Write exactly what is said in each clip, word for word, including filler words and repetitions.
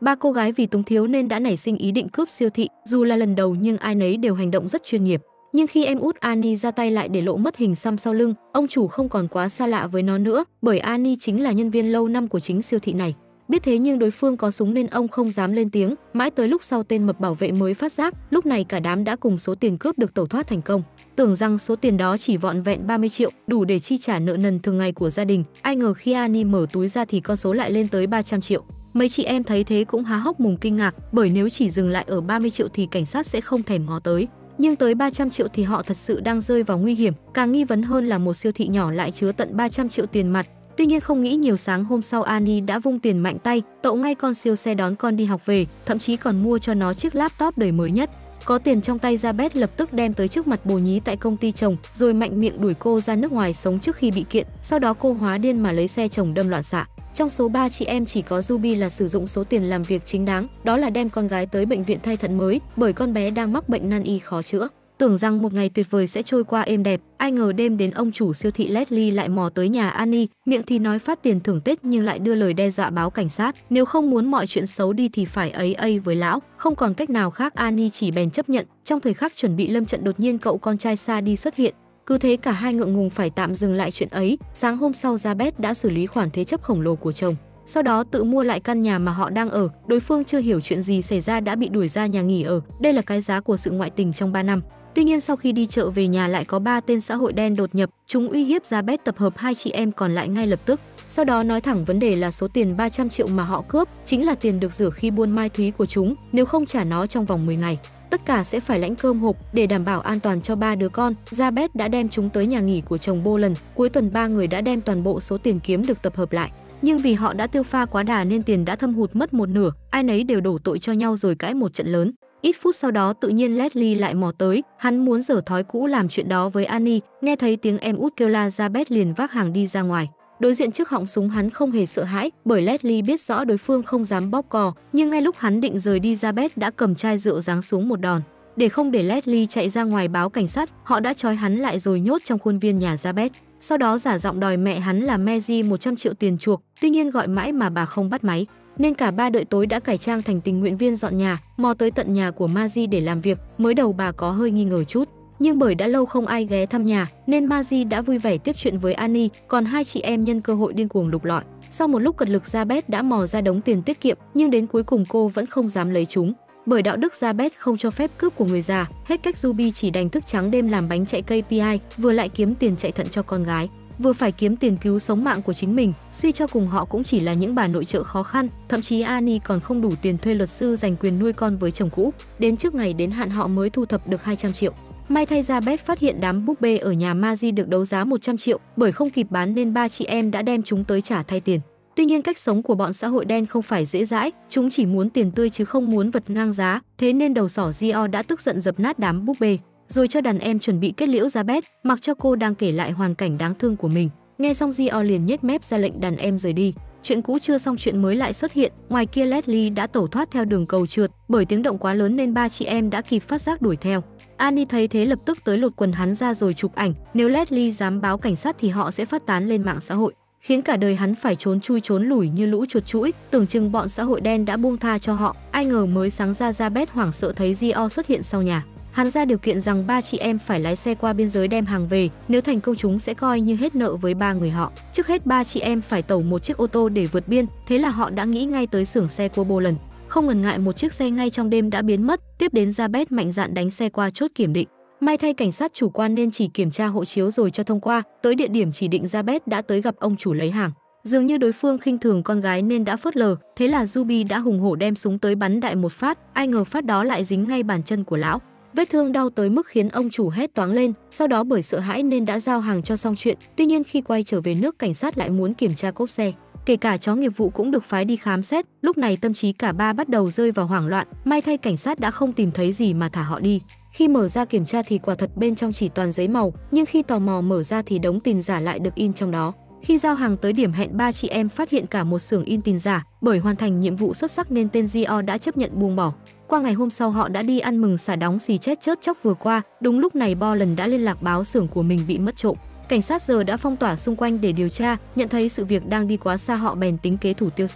Ba cô gái vì túng thiếu nên đã nảy sinh ý định cướp siêu thị, dù là lần đầu nhưng ai nấy đều hành động rất chuyên nghiệp. Nhưng khi em út Annie ra tay lại để lộ mất hình xăm sau lưng, ông chủ không còn quá xa lạ với nó nữa, bởi Annie chính là nhân viên lâu năm của chính siêu thị này. Biết thế nhưng đối phương có súng nên ông không dám lên tiếng, mãi tới lúc sau tên mập bảo vệ mới phát giác, lúc này cả đám đã cùng số tiền cướp được tẩu thoát thành công. Tưởng rằng số tiền đó chỉ vỏn vẹn ba mươi triệu, đủ để chi trả nợ nần thường ngày của gia đình, ai ngờ khi Annie mở túi ra thì con số lại lên tới ba trăm triệu. Mấy chị em thấy thế cũng há hốc mồm kinh ngạc, bởi nếu chỉ dừng lại ở ba mươi triệu thì cảnh sát sẽ không thèm ngó tới. Nhưng tới ba trăm triệu thì họ thật sự đang rơi vào nguy hiểm, càng nghi vấn hơn là một siêu thị nhỏ lại chứa tận ba trăm triệu tiền mặt. Tuy nhiên không nghĩ nhiều, sáng hôm sau Annie đã vung tiền mạnh tay, tậu ngay con siêu xe đón con đi học về, thậm chí còn mua cho nó chiếc laptop đời mới nhất. Có tiền trong tay, Jabez lập tức đem tới trước mặt bồ nhí tại công ty chồng, rồi mạnh miệng đuổi cô ra nước ngoài sống trước khi bị kiện. Sau đó cô hóa điên mà lấy xe chồng đâm loạn xạ. Trong số ba chị em chỉ có Ruby là sử dụng số tiền làm việc chính đáng, đó là đem con gái tới bệnh viện thay thận mới, bởi con bé đang mắc bệnh nan y khó chữa. Tưởng rằng một ngày tuyệt vời sẽ trôi qua êm đẹp, ai ngờ đêm đến ông chủ siêu thị Leslie lại mò tới nhà Annie, miệng thì nói phát tiền thưởng Tết nhưng lại đưa lời đe dọa báo cảnh sát, nếu không muốn mọi chuyện xấu đi thì phải ấy ây với lão. Không còn cách nào khác, Annie chỉ bèn chấp nhận. Trong thời khắc chuẩn bị lâm trận, đột nhiên cậu con trai Sa đi xuất hiện. Cứ thế cả hai ngượng ngùng phải tạm dừng lại chuyện ấy. Sáng hôm sau, Jabez đã xử lý khoản thế chấp khổng lồ của chồng, sau đó tự mua lại căn nhà mà họ đang ở. Đối phương chưa hiểu chuyện gì xảy ra đã bị đuổi ra nhà nghỉ ở. Đây là cái giá của sự ngoại tình trong ba năm. Tuy nhiên sau khi đi chợ về nhà lại có ba tên xã hội đen đột nhập, chúng uy hiếp Jabez tập hợp hai chị em còn lại ngay lập tức. Sau đó nói thẳng vấn đề là số tiền ba trăm triệu mà họ cướp chính là tiền được rửa khi buôn mai thúy của chúng, nếu không trả nó trong vòng mười ngày, tất cả sẽ phải lãnh cơm hộp. Để đảm bảo an toàn cho ba đứa con, Jabez đã đem chúng tới nhà nghỉ của chồng Boland. Cuối tuần ba người đã đem toàn bộ số tiền kiếm được tập hợp lại. Nhưng vì họ đã tiêu pha quá đà nên tiền đã thâm hụt mất một nửa, ai nấy đều đổ tội cho nhau rồi cãi một trận lớn. Ít phút sau đó tự nhiên Leslie lại mò tới, hắn muốn giở thói cũ làm chuyện đó với Annie. Nghe thấy tiếng em út kêu la, Jabez liền vác hàng đi ra ngoài. Đối diện trước họng súng hắn không hề sợ hãi, bởi Leslie biết rõ đối phương không dám bóp cò. Nhưng ngay lúc hắn định rời đi, Jabez đã cầm chai rượu giáng xuống một đòn. Để không để Leslie chạy ra ngoài báo cảnh sát, họ đã trói hắn lại rồi nhốt trong khuôn viên nhà Jabez. Sau đó giả giọng đòi mẹ hắn là Mary một trăm triệu tiền chuộc, tuy nhiên gọi mãi mà bà không bắt máy. Nên cả ba đợi tối đã cải trang thành tình nguyện viên dọn nhà, mò tới tận nhà của Mary để làm việc. Mới đầu bà có hơi nghi ngờ chút, nhưng bởi đã lâu không ai ghé thăm nhà nên Mary đã vui vẻ tiếp chuyện với Annie, còn hai chị em nhân cơ hội điên cuồng lục lọi. Sau một lúc cật lực, Jabez đã mò ra đống tiền tiết kiệm, nhưng đến cuối cùng cô vẫn không dám lấy chúng. Bởi đạo đức, Jabez không cho phép cướp của người già, hết cách Ruby chỉ đành thức trắng đêm làm bánh chạy ca pê i, vừa lại kiếm tiền chạy thận cho con gái, vừa phải kiếm tiền cứu sống mạng của chính mình. Suy cho cùng họ cũng chỉ là những bà nội trợ khó khăn, thậm chí Annie còn không đủ tiền thuê luật sư giành quyền nuôi con với chồng cũ. Đến trước ngày đến hạn họ mới thu thập được hai trăm triệu. May thay, Jabez phát hiện đám búp bê ở nhà Mary được đấu giá một trăm triệu, bởi không kịp bán nên ba chị em đã đem chúng tới trả thay tiền. Tuy nhiên cách sống của bọn xã hội đen không phải dễ dãi, chúng chỉ muốn tiền tươi chứ không muốn vật ngang giá, thế nên đầu sỏ Gio đã tức giận dập nát đám búp bê, rồi cho đàn em chuẩn bị kết liễu Jabez, mặc cho cô đang kể lại hoàn cảnh đáng thương của mình. Nghe xong Gio liền nhếch mép ra lệnh đàn em rời đi. Chuyện cũ chưa xong chuyện mới lại xuất hiện, ngoài kia Leslie đã tẩu thoát theo đường cầu trượt, bởi tiếng động quá lớn nên ba chị em đã kịp phát giác đuổi theo. Annie thấy thế lập tức tới lột quần hắn ra rồi chụp ảnh, nếu Leslie dám báo cảnh sát thì họ sẽ phát tán lên mạng xã hội, khiến cả đời hắn phải trốn chui trốn lủi như lũ chuột chũi. Tưởng chừng bọn xã hội đen đã buông tha cho họ, ai ngờ mới sáng ra, Jabez hoảng sợ thấy Gio xuất hiện sau nhà. Hắn ra điều kiện rằng ba chị em phải lái xe qua biên giới đem hàng về, nếu thành công chúng sẽ coi như hết nợ với ba người họ. Trước hết ba chị em phải tẩu một chiếc ô tô để vượt biên, thế là họ đã nghĩ ngay tới xưởng xe của Boland. Không ngần ngại, một chiếc xe ngay trong đêm đã biến mất. Tiếp đến, Jabez mạnh dạn đánh xe qua chốt kiểm định. May thay cảnh sát chủ quan nên chỉ kiểm tra hộ chiếu rồi cho thông qua. Tới địa điểm chỉ định, Jabez đã tới gặp ông chủ lấy hàng. Dường như đối phương khinh thường con gái nên đã phớt lờ, thế là Ruby đã hùng hổ đem súng tới bắn đại một phát, ai ngờ phát đó lại dính ngay bàn chân của lão. Vết thương đau tới mức khiến ông chủ hét toáng lên, sau đó bởi sợ hãi nên đã giao hàng cho xong chuyện. Tuy nhiên khi quay trở về nước, cảnh sát lại muốn kiểm tra cốp xe. Kể cả chó nghiệp vụ cũng được phái đi khám xét. Lúc này tâm trí cả ba bắt đầu rơi vào hoảng loạn. May thay cảnh sát đã không tìm thấy gì mà thả họ đi. Khi mở ra kiểm tra thì quả thật bên trong chỉ toàn giấy màu, nhưng khi tò mò mở ra thì đống tiền giả lại được in trong đó. Khi giao hàng tới điểm hẹn, ba chị em phát hiện cả một xưởng in tiền giả. Bởi hoàn thành nhiệm vụ xuất sắc nên tên Gio đã chấp nhận buông bỏ. Qua ngày hôm sau họ đã đi ăn mừng xả đóng xì chết chớt chóc vừa qua. Đúng lúc này Boland đã liên lạc báo xưởng của mình bị mất trộm. Cảnh sát giờ đã phong tỏa xung quanh để điều tra, nhận thấy sự việc đang đi quá xa họ bèn tính kế thủ tiêu xe.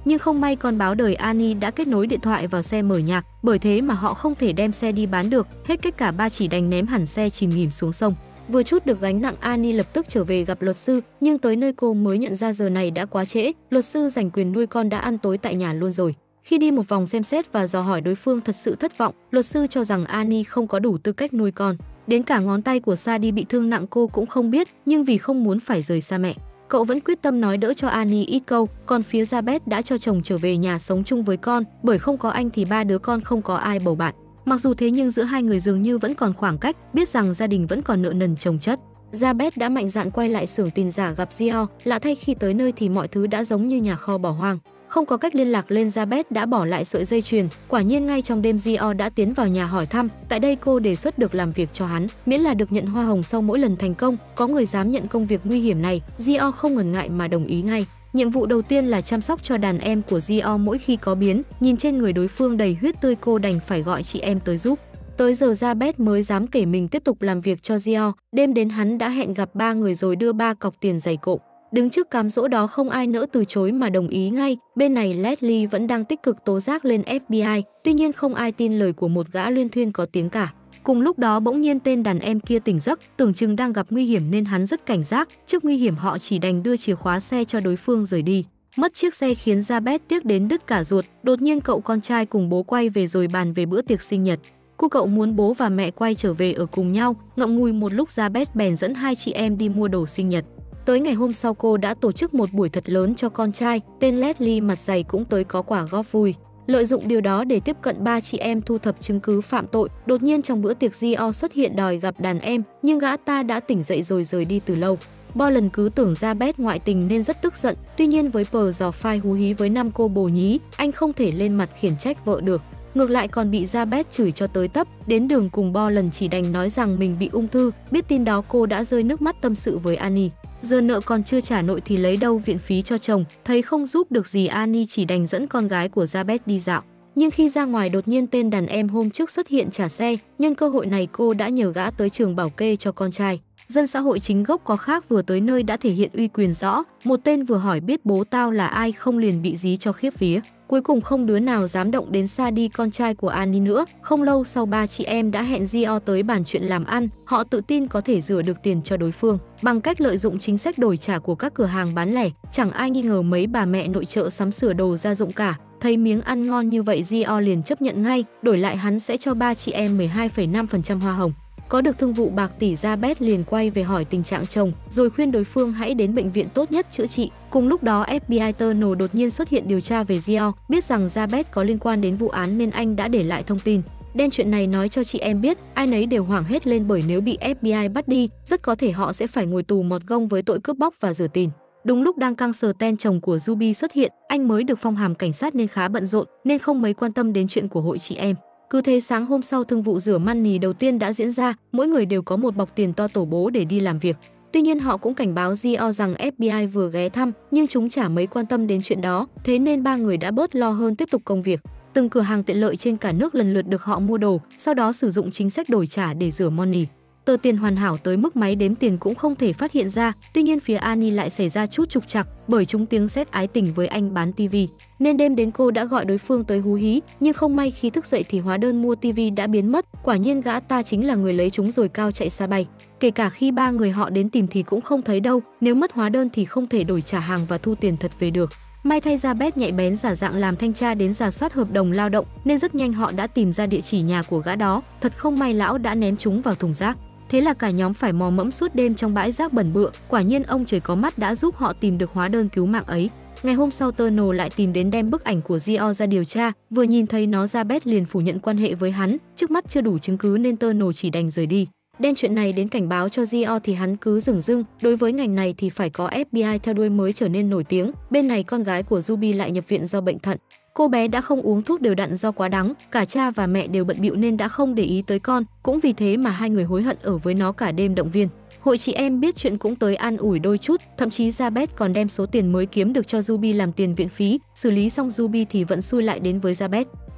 Nhưng không may con báo đời Annie đã kết nối điện thoại vào xe mở nhạc, bởi thế mà họ không thể đem xe đi bán được, hết cách cả ba chỉ đành ném hẳn xe chìm nghỉm xuống sông. Vừa chút được gánh nặng, Annie lập tức trở về gặp luật sư, nhưng tới nơi cô mới nhận ra giờ này đã quá trễ, luật sư giành quyền nuôi con đã ăn tối tại nhà luôn rồi. Khi đi một vòng xem xét và dò hỏi đối phương thật sự thất vọng, luật sư cho rằng Annie không có đủ tư cách nuôi con. Đến cả ngón tay của Sadie bị thương nặng cô cũng không biết, nhưng vì không muốn phải rời xa mẹ, cậu vẫn quyết tâm nói đỡ cho Annie ít câu. Còn phía Jabez đã cho chồng trở về nhà sống chung với con, bởi không có anh thì ba đứa con không có ai bầu bạn. Mặc dù thế nhưng giữa hai người dường như vẫn còn khoảng cách, biết rằng gia đình vẫn còn nợ nần chồng chất. Jabez đã mạnh dạn quay lại xưởng tin giả gặp Gio, lạ thay khi tới nơi thì mọi thứ đã giống như nhà kho bỏ hoang. Không có cách liên lạc lên, Jabez đã bỏ lại sợi dây chuyền. Quả nhiên ngay trong đêm Gio đã tiến vào nhà hỏi thăm. Tại đây cô đề xuất được làm việc cho hắn, miễn là được nhận hoa hồng sau mỗi lần thành công. Có người dám nhận công việc nguy hiểm này, Gio không ngần ngại mà đồng ý ngay. Nhiệm vụ đầu tiên là chăm sóc cho đàn em của Gio mỗi khi có biến. Nhìn trên người đối phương đầy huyết tươi, cô đành phải gọi chị em tới giúp. Tới giờ Jabez mới dám kể mình tiếp tục làm việc cho Gio. Đêm đến hắn đã hẹn gặp ba người rồi đưa ba cọc tiền dày cộm. Đứng trước cám dỗ đó không ai nỡ từ chối mà đồng ý ngay. Bên này Leslie vẫn đang tích cực tố giác lên ép bê i, tuy nhiên không ai tin lời của một gã luyên thuyên có tiếng cả. Cùng lúc đó bỗng nhiên tên đàn em kia tỉnh giấc, tưởng chừng đang gặp nguy hiểm nên hắn rất cảnh giác. Trước nguy hiểm họ chỉ đành đưa chìa khóa xe cho đối phương rời đi. Mất chiếc xe khiến Jabez tiếc đến đứt cả ruột. Đột nhiên cậu con trai cùng bố quay về rồi bàn về bữa tiệc sinh nhật. Cô cậu muốn bố và mẹ quay trở về ở cùng nhau. Ngậm ngùi một lúc, Jabez bèn dẫn hai chị em đi mua đồ sinh nhật. Tới ngày hôm sau cô đã tổ chức một buổi thật lớn cho con trai, tên Leslie mặt dày cũng tới có quả góp vui. Lợi dụng điều đó để tiếp cận ba chị em thu thập chứng cứ phạm tội, đột nhiên trong bữa tiệc Gio xuất hiện đòi gặp đàn em, nhưng gã ta đã tỉnh dậy rồi rời đi từ lâu. Boland cứ tưởng Jabez ngoại tình nên rất tức giận, tuy nhiên với pờ dò phai hú hí với năm cô bồ nhí, anh không thể lên mặt khiển trách vợ được. Ngược lại còn bị Jabez chửi cho tới tấp, đến đường cùng Boland chỉ đành nói rằng mình bị ung thư. Biết tin đó cô đã rơi nước mắt tâm sự với Annie. Giờ nợ còn chưa trả nổi thì lấy đâu viện phí cho chồng, thấy không giúp được gì Annie chỉ đành dẫn con gái của Jabez đi dạo. Nhưng khi ra ngoài đột nhiên tên đàn em hôm trước xuất hiện trả xe, nhân cơ hội này cô đã nhờ gã tới trường bảo kê cho con trai. Dân xã hội chính gốc có khác vừa tới nơi đã thể hiện uy quyền rõ, một tên vừa hỏi biết bố tao là ai không liền bị dí cho khiếp vía. Cuối cùng không đứa nào dám động đến Sadie, con trai của Annie nữa. Không lâu sau ba chị em đã hẹn Gio tới bàn chuyện làm ăn, họ tự tin có thể rửa được tiền cho đối phương bằng cách lợi dụng chính sách đổi trả của các cửa hàng bán lẻ. Chẳng ai nghi ngờ mấy bà mẹ nội trợ sắm sửa đồ gia dụng cả. Thấy miếng ăn ngon như vậy, Gio liền chấp nhận ngay, đổi lại hắn sẽ cho ba chị em mười hai phẩy năm phần trăm hoa hồng. Có được thương vụ bạc tỷ, Jabez liền quay về hỏi tình trạng chồng, rồi khuyên đối phương hãy đến bệnh viện tốt nhất chữa trị. Cùng lúc đó ép bê i Turner đột nhiên xuất hiện điều tra về Gio, biết rằng Jabez có liên quan đến vụ án nên anh đã để lại thông tin. Đem chuyện này nói cho chị em biết, ai nấy đều hoảng hết lên bởi nếu bị ép bê i bắt đi, rất có thể họ sẽ phải ngồi tù mọt gông với tội cướp bóc và rửa tiền. Đúng lúc đang căng sờ ten chồng của Ruby xuất hiện, anh mới được phong hàm cảnh sát nên khá bận rộn, nên không mấy quan tâm đến chuyện của hội chị em. Cứ thế sáng hôm sau thương vụ rửa money đầu tiên đã diễn ra, mỗi người đều có một bọc tiền to tổ bố để đi làm việc. Tuy nhiên họ cũng cảnh báo Gio rằng ép bê i vừa ghé thăm, nhưng chúng chả mấy quan tâm đến chuyện đó, thế nên ba người đã bớt lo hơn tiếp tục công việc. Từng cửa hàng tiện lợi trên cả nước lần lượt được họ mua đồ, sau đó sử dụng chính sách đổi trả để rửa money. Tờ tiền hoàn hảo tới mức máy đếm tiền cũng không thể phát hiện ra. Tuy nhiên phía Annie lại xảy ra chút trục trặc bởi chúng tiếng sét ái tình với anh bán tivi, nên đêm đến cô đã gọi đối phương tới hú hí, nhưng không may khi thức dậy thì hóa đơn mua tivi đã biến mất. Quả nhiên gã ta chính là người lấy chúng rồi cao chạy xa bay. Kể cả khi ba người họ đến tìm thì cũng không thấy đâu, nếu mất hóa đơn thì không thể đổi trả hàng và thu tiền thật về được. May thay Jabez nhạy bén giả dạng làm thanh tra đến rà soát hợp đồng lao động nên rất nhanh họ đã tìm ra địa chỉ nhà của gã đó. Thật không may lão đã ném chúng vào thùng rác. Thế là cả nhóm phải mò mẫm suốt đêm trong bãi rác bẩn bựa. Quả nhiên ông trời có mắt đã giúp họ tìm được hóa đơn cứu mạng ấy. Ngày hôm sau Turner lại tìm đến đem bức ảnh của Gio ra điều tra. Vừa nhìn thấy nó, Jabez liền phủ nhận quan hệ với hắn. Trước mắt chưa đủ chứng cứ nên Turner chỉ đành rời đi. Đem chuyện này đến cảnh báo cho Gio thì hắn cứ dửng dưng. Đối với ngành này thì phải có ép bê i theo đuôi mới trở nên nổi tiếng. Bên này con gái của Ruby lại nhập viện do bệnh thận. Cô bé đã không uống thuốc đều đặn do quá đắng, cả cha và mẹ đều bận bịu nên đã không để ý tới con, cũng vì thế mà hai người hối hận ở với nó cả đêm động viên. Hội chị em biết chuyện cũng tới an ủi đôi chút, thậm chí Jabez còn đem số tiền mới kiếm được cho Ruby làm tiền viện phí, xử lý xong Ruby thì vẫn xui lại đến với Jabez.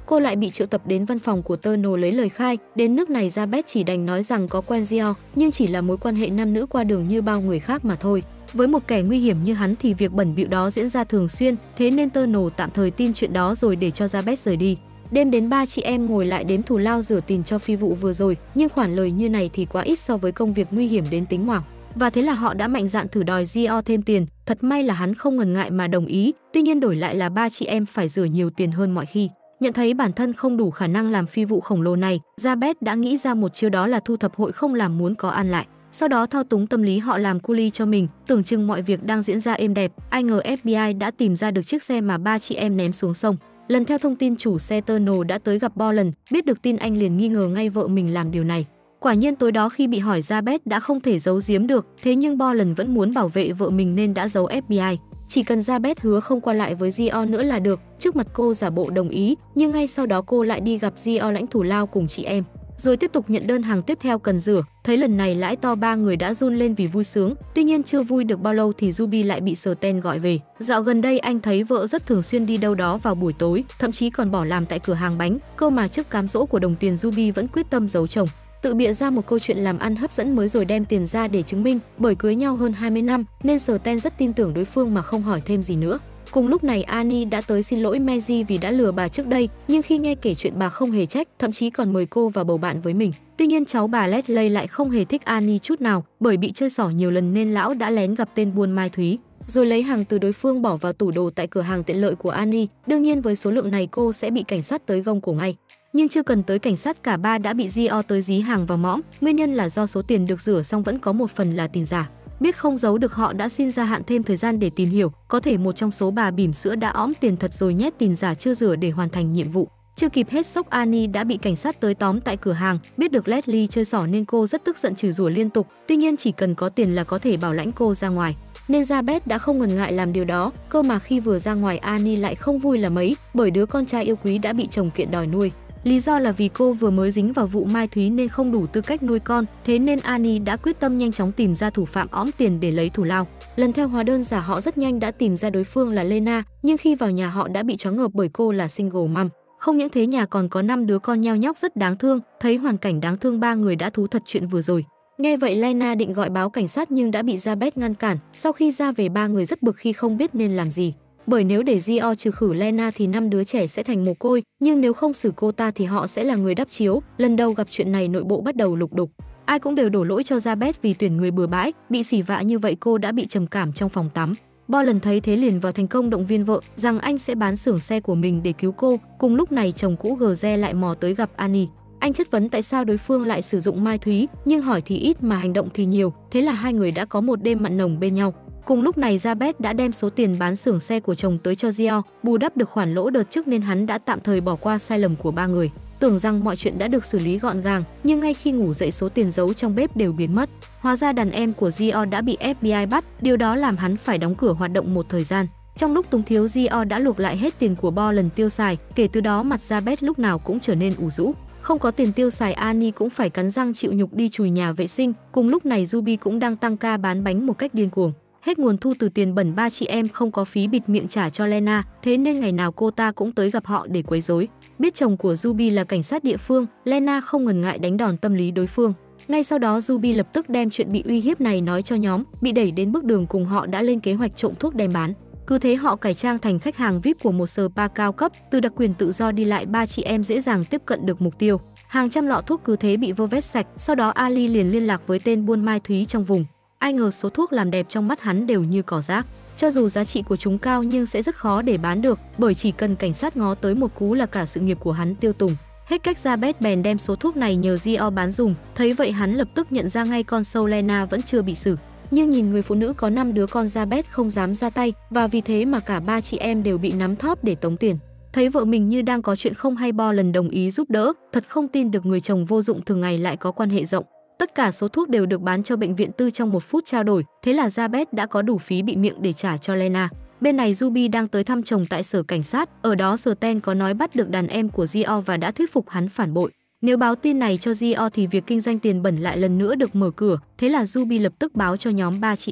cô lại bị triệu tập đến văn phòng của Turner lấy lời khai. Đến nước này Jabez chỉ đành nói rằng có quen Gio, nhưng chỉ là mối quan hệ nam nữ qua đường như bao người khác mà thôi. Với một kẻ nguy hiểm như hắn thì việc bẩn bịu đó diễn ra thường xuyên, thế nên Turner tạm thời tin chuyện đó rồi để cho Jabez rời đi. Đêm đến ba chị em ngồi lại đếm thù lao rửa tiền cho phi vụ vừa rồi, nhưng khoản lời như này thì quá ít so với công việc nguy hiểm đến tính mạng. Và thế là họ đã mạnh dạn thử đòi Gio thêm tiền. Thật may là hắn không ngần ngại mà đồng ý, tuy nhiên đổi lại là ba chị em phải rửa nhiều tiền hơn mọi khi. Nhận thấy bản thân không đủ khả năng làm phi vụ khổng lồ này, Jabez đã nghĩ ra một chiêu, đó là thu thập hội không làm muốn có ăn lại. Sau đó thao túng tâm lý họ làm cu li cho mình, tưởng chừng mọi việc đang diễn ra êm đẹp, ai ngờ ép bê i đã tìm ra được chiếc xe mà ba chị em ném xuống sông. Lần theo thông tin chủ xe Turner đã tới gặp Boland, biết được tin anh liền nghi ngờ ngay vợ mình làm điều này. Quả nhiên tối đó khi bị hỏi, Jabez đã không thể giấu giếm được, thế nhưng Boland vẫn muốn bảo vệ vợ mình nên đã giấu ép bê i. Chỉ cần Jabez hứa không qua lại với Gio nữa là được. Trước mặt cô giả bộ đồng ý, nhưng ngay sau đó cô lại đi gặp Gio lãnh thù lao cùng chị em, rồi tiếp tục nhận đơn hàng tiếp theo cần rửa. Thấy lần này lãi to, ba người đã run lên vì vui sướng. Tuy nhiên chưa vui được bao lâu thì Ruby lại bị Sten gọi về. Dạo gần đây anh thấy vợ rất thường xuyên đi đâu đó vào buổi tối, thậm chí còn bỏ làm tại cửa hàng bánh. Cơ mà trước cám dỗ của đồng tiền, Ruby vẫn quyết tâm giấu chồng, tự bịa ra một câu chuyện làm ăn hấp dẫn mới rồi đem tiền ra để chứng minh. Bởi cưới nhau hơn hai mươi năm nên Sten rất tin tưởng đối phương mà không hỏi thêm gì nữa. Cùng lúc này Annie đã tới xin lỗi Maggie vì đã lừa bà trước đây, nhưng khi nghe kể chuyện bà không hề trách, thậm chí còn mời cô vào bầu bạn với mình. Tuy nhiên cháu bà Leslie lại không hề thích Annie chút nào, bởi bị chơi xỏ nhiều lần nên lão đã lén gặp tên buôn Mai Thúy, rồi lấy hàng từ đối phương bỏ vào tủ đồ tại cửa hàng tiện lợi của Annie. Đương nhiên với số lượng này cô sẽ bị cảnh sát tới gông cổ ngay. Nhưng chưa cần tới cảnh sát, cả ba đã bị Gio tới dí hàng vào mõm. Nguyên nhân là do số tiền được rửa xong vẫn có một phần là tiền giả. Biết không giấu được, họ đã xin gia hạn thêm thời gian để tìm hiểu, có thể một trong số bà bỉm sữa đã õm tiền thật rồi nhét tiền giả chưa rửa để hoàn thành nhiệm vụ. Chưa kịp hết sốc, Annie đã bị cảnh sát tới tóm tại cửa hàng. Biết được Leslie chơi xỏ nên cô rất tức giận, chửi rủa liên tục. Tuy nhiên chỉ cần có tiền là có thể bảo lãnh cô ra ngoài, nên Jabez đã không ngần ngại làm điều đó. Cơ mà khi vừa ra ngoài, Annie lại không vui là mấy, bởi đứa con trai yêu quý đã bị chồng kiện đòi nuôi. Lý do là vì cô vừa mới dính vào vụ Mai Thúy nên không đủ tư cách nuôi con, thế nên Annie đã quyết tâm nhanh chóng tìm ra thủ phạm õm tiền để lấy thù lao. Lần theo hóa đơn giả, họ rất nhanh đã tìm ra đối phương là Lena, nhưng khi vào nhà họ đã bị choáng ngợp bởi cô là single mom. Không những thế, nhà còn có năm đứa con nheo nhóc rất đáng thương. Thấy hoàn cảnh đáng thương ba người đã thú thật chuyện vừa rồi. Nghe vậy Lena định gọi báo cảnh sát nhưng đã bị Jabez ngăn cản. Sau khi ra về, ba người rất bực khi không biết nên làm gì. Bởi nếu để Gio trừ khử Lena thì năm đứa trẻ sẽ thành mồ côi, nhưng nếu không xử cô ta thì họ sẽ là người đắp chiếu. Lần đầu gặp chuyện này, nội bộ bắt đầu lục đục. Ai cũng đều đổ lỗi cho Jabez vì tuyển người bừa bãi. Bị sỉ vạ như vậy, cô đã bị trầm cảm trong phòng tắm. Boland thấy thế liền vào thành công động viên vợ rằng anh sẽ bán xưởng xe của mình để cứu cô. Cùng lúc này chồng cũ Gre lại mò tới gặp Annie. Anh chất vấn tại sao đối phương lại sử dụng Mai Thúy, nhưng hỏi thì ít mà hành động thì nhiều. Thế là hai người đã có một đêm mặn nồng bên nhau. Cùng lúc này Jabez đã đem số tiền bán xưởng xe của chồng tới cho Gio, bù đắp được khoản lỗ đợt trước nên hắn đã tạm thời bỏ qua sai lầm của ba người. Tưởng rằng mọi chuyện đã được xử lý gọn gàng, nhưng ngay khi ngủ dậy số tiền giấu trong bếp đều biến mất. Hóa ra đàn em của Gio đã bị ép bê i bắt, điều đó làm hắn phải đóng cửa hoạt động một thời gian. Trong lúc túng thiếu, Gio đã luộc lại hết tiền của Boland tiêu xài, kể từ đó mặt Jabez lúc nào cũng trở nên ủ rũ. Không có tiền tiêu xài, Annie cũng phải cắn răng chịu nhục đi chùi nhà vệ sinh. Cùng lúc này Ruby cũng đang tăng ca bán bánh một cách điên cuồng. Hết nguồn thu từ tiền bẩn, ba chị em không có phí bịt miệng trả cho Lena, thế nên ngày nào cô ta cũng tới gặp họ để quấy rối. Biết chồng của Ruby là cảnh sát địa phương, Lena không ngần ngại đánh đòn tâm lý đối phương. Ngay sau đó Ruby lập tức đem chuyện bị uy hiếp này nói cho nhóm, bị đẩy đến bước đường cùng họ đã lên kế hoạch trộm thuốc đem bán. Cứ thế họ cải trang thành khách hàng vi ai pi của một spa cao cấp, từ đặc quyền tự do đi lại, ba chị em dễ dàng tiếp cận được mục tiêu. Hàng trăm lọ thuốc cứ thế bị vơ vét sạch. Sau đó Ali liền liên lạc với tên buôn Mai Thúy trong vùng. Ai ngờ số thuốc làm đẹp trong mắt hắn đều như cỏ rác. Cho dù giá trị của chúng cao nhưng sẽ rất khó để bán được, bởi chỉ cần cảnh sát ngó tới một cú là cả sự nghiệp của hắn tiêu tùng. Hết cách, Jabez bèn đem số thuốc này nhờ Gio bán dùng. Thấy vậy hắn lập tức nhận ra ngay con sâu Lena vẫn chưa bị xử. Nhưng nhìn người phụ nữ có năm đứa con, Jabez không dám ra tay, và vì thế mà cả ba chị em đều bị nắm thóp để tống tiền. Thấy vợ mình như đang có chuyện không hay, Boland đồng ý giúp đỡ. Thật không tin được người chồng vô dụng thường ngày lại có quan hệ rộng. Tất cả số thuốc đều được bán cho bệnh viện tư trong một phút trao đổi. Thế là Jabez đã có đủ phí bị miệng để trả cho Lena. Bên này Ruby đang tới thăm chồng tại sở cảnh sát. Ở đó Sten có nói bắt được đàn em của Gio và đã thuyết phục hắn phản bội. Nếu báo tin này cho Gio thì việc kinh doanh tiền bẩn lại lần nữa được mở cửa. Thế là Ruby lập tức báo cho nhóm ba chị em.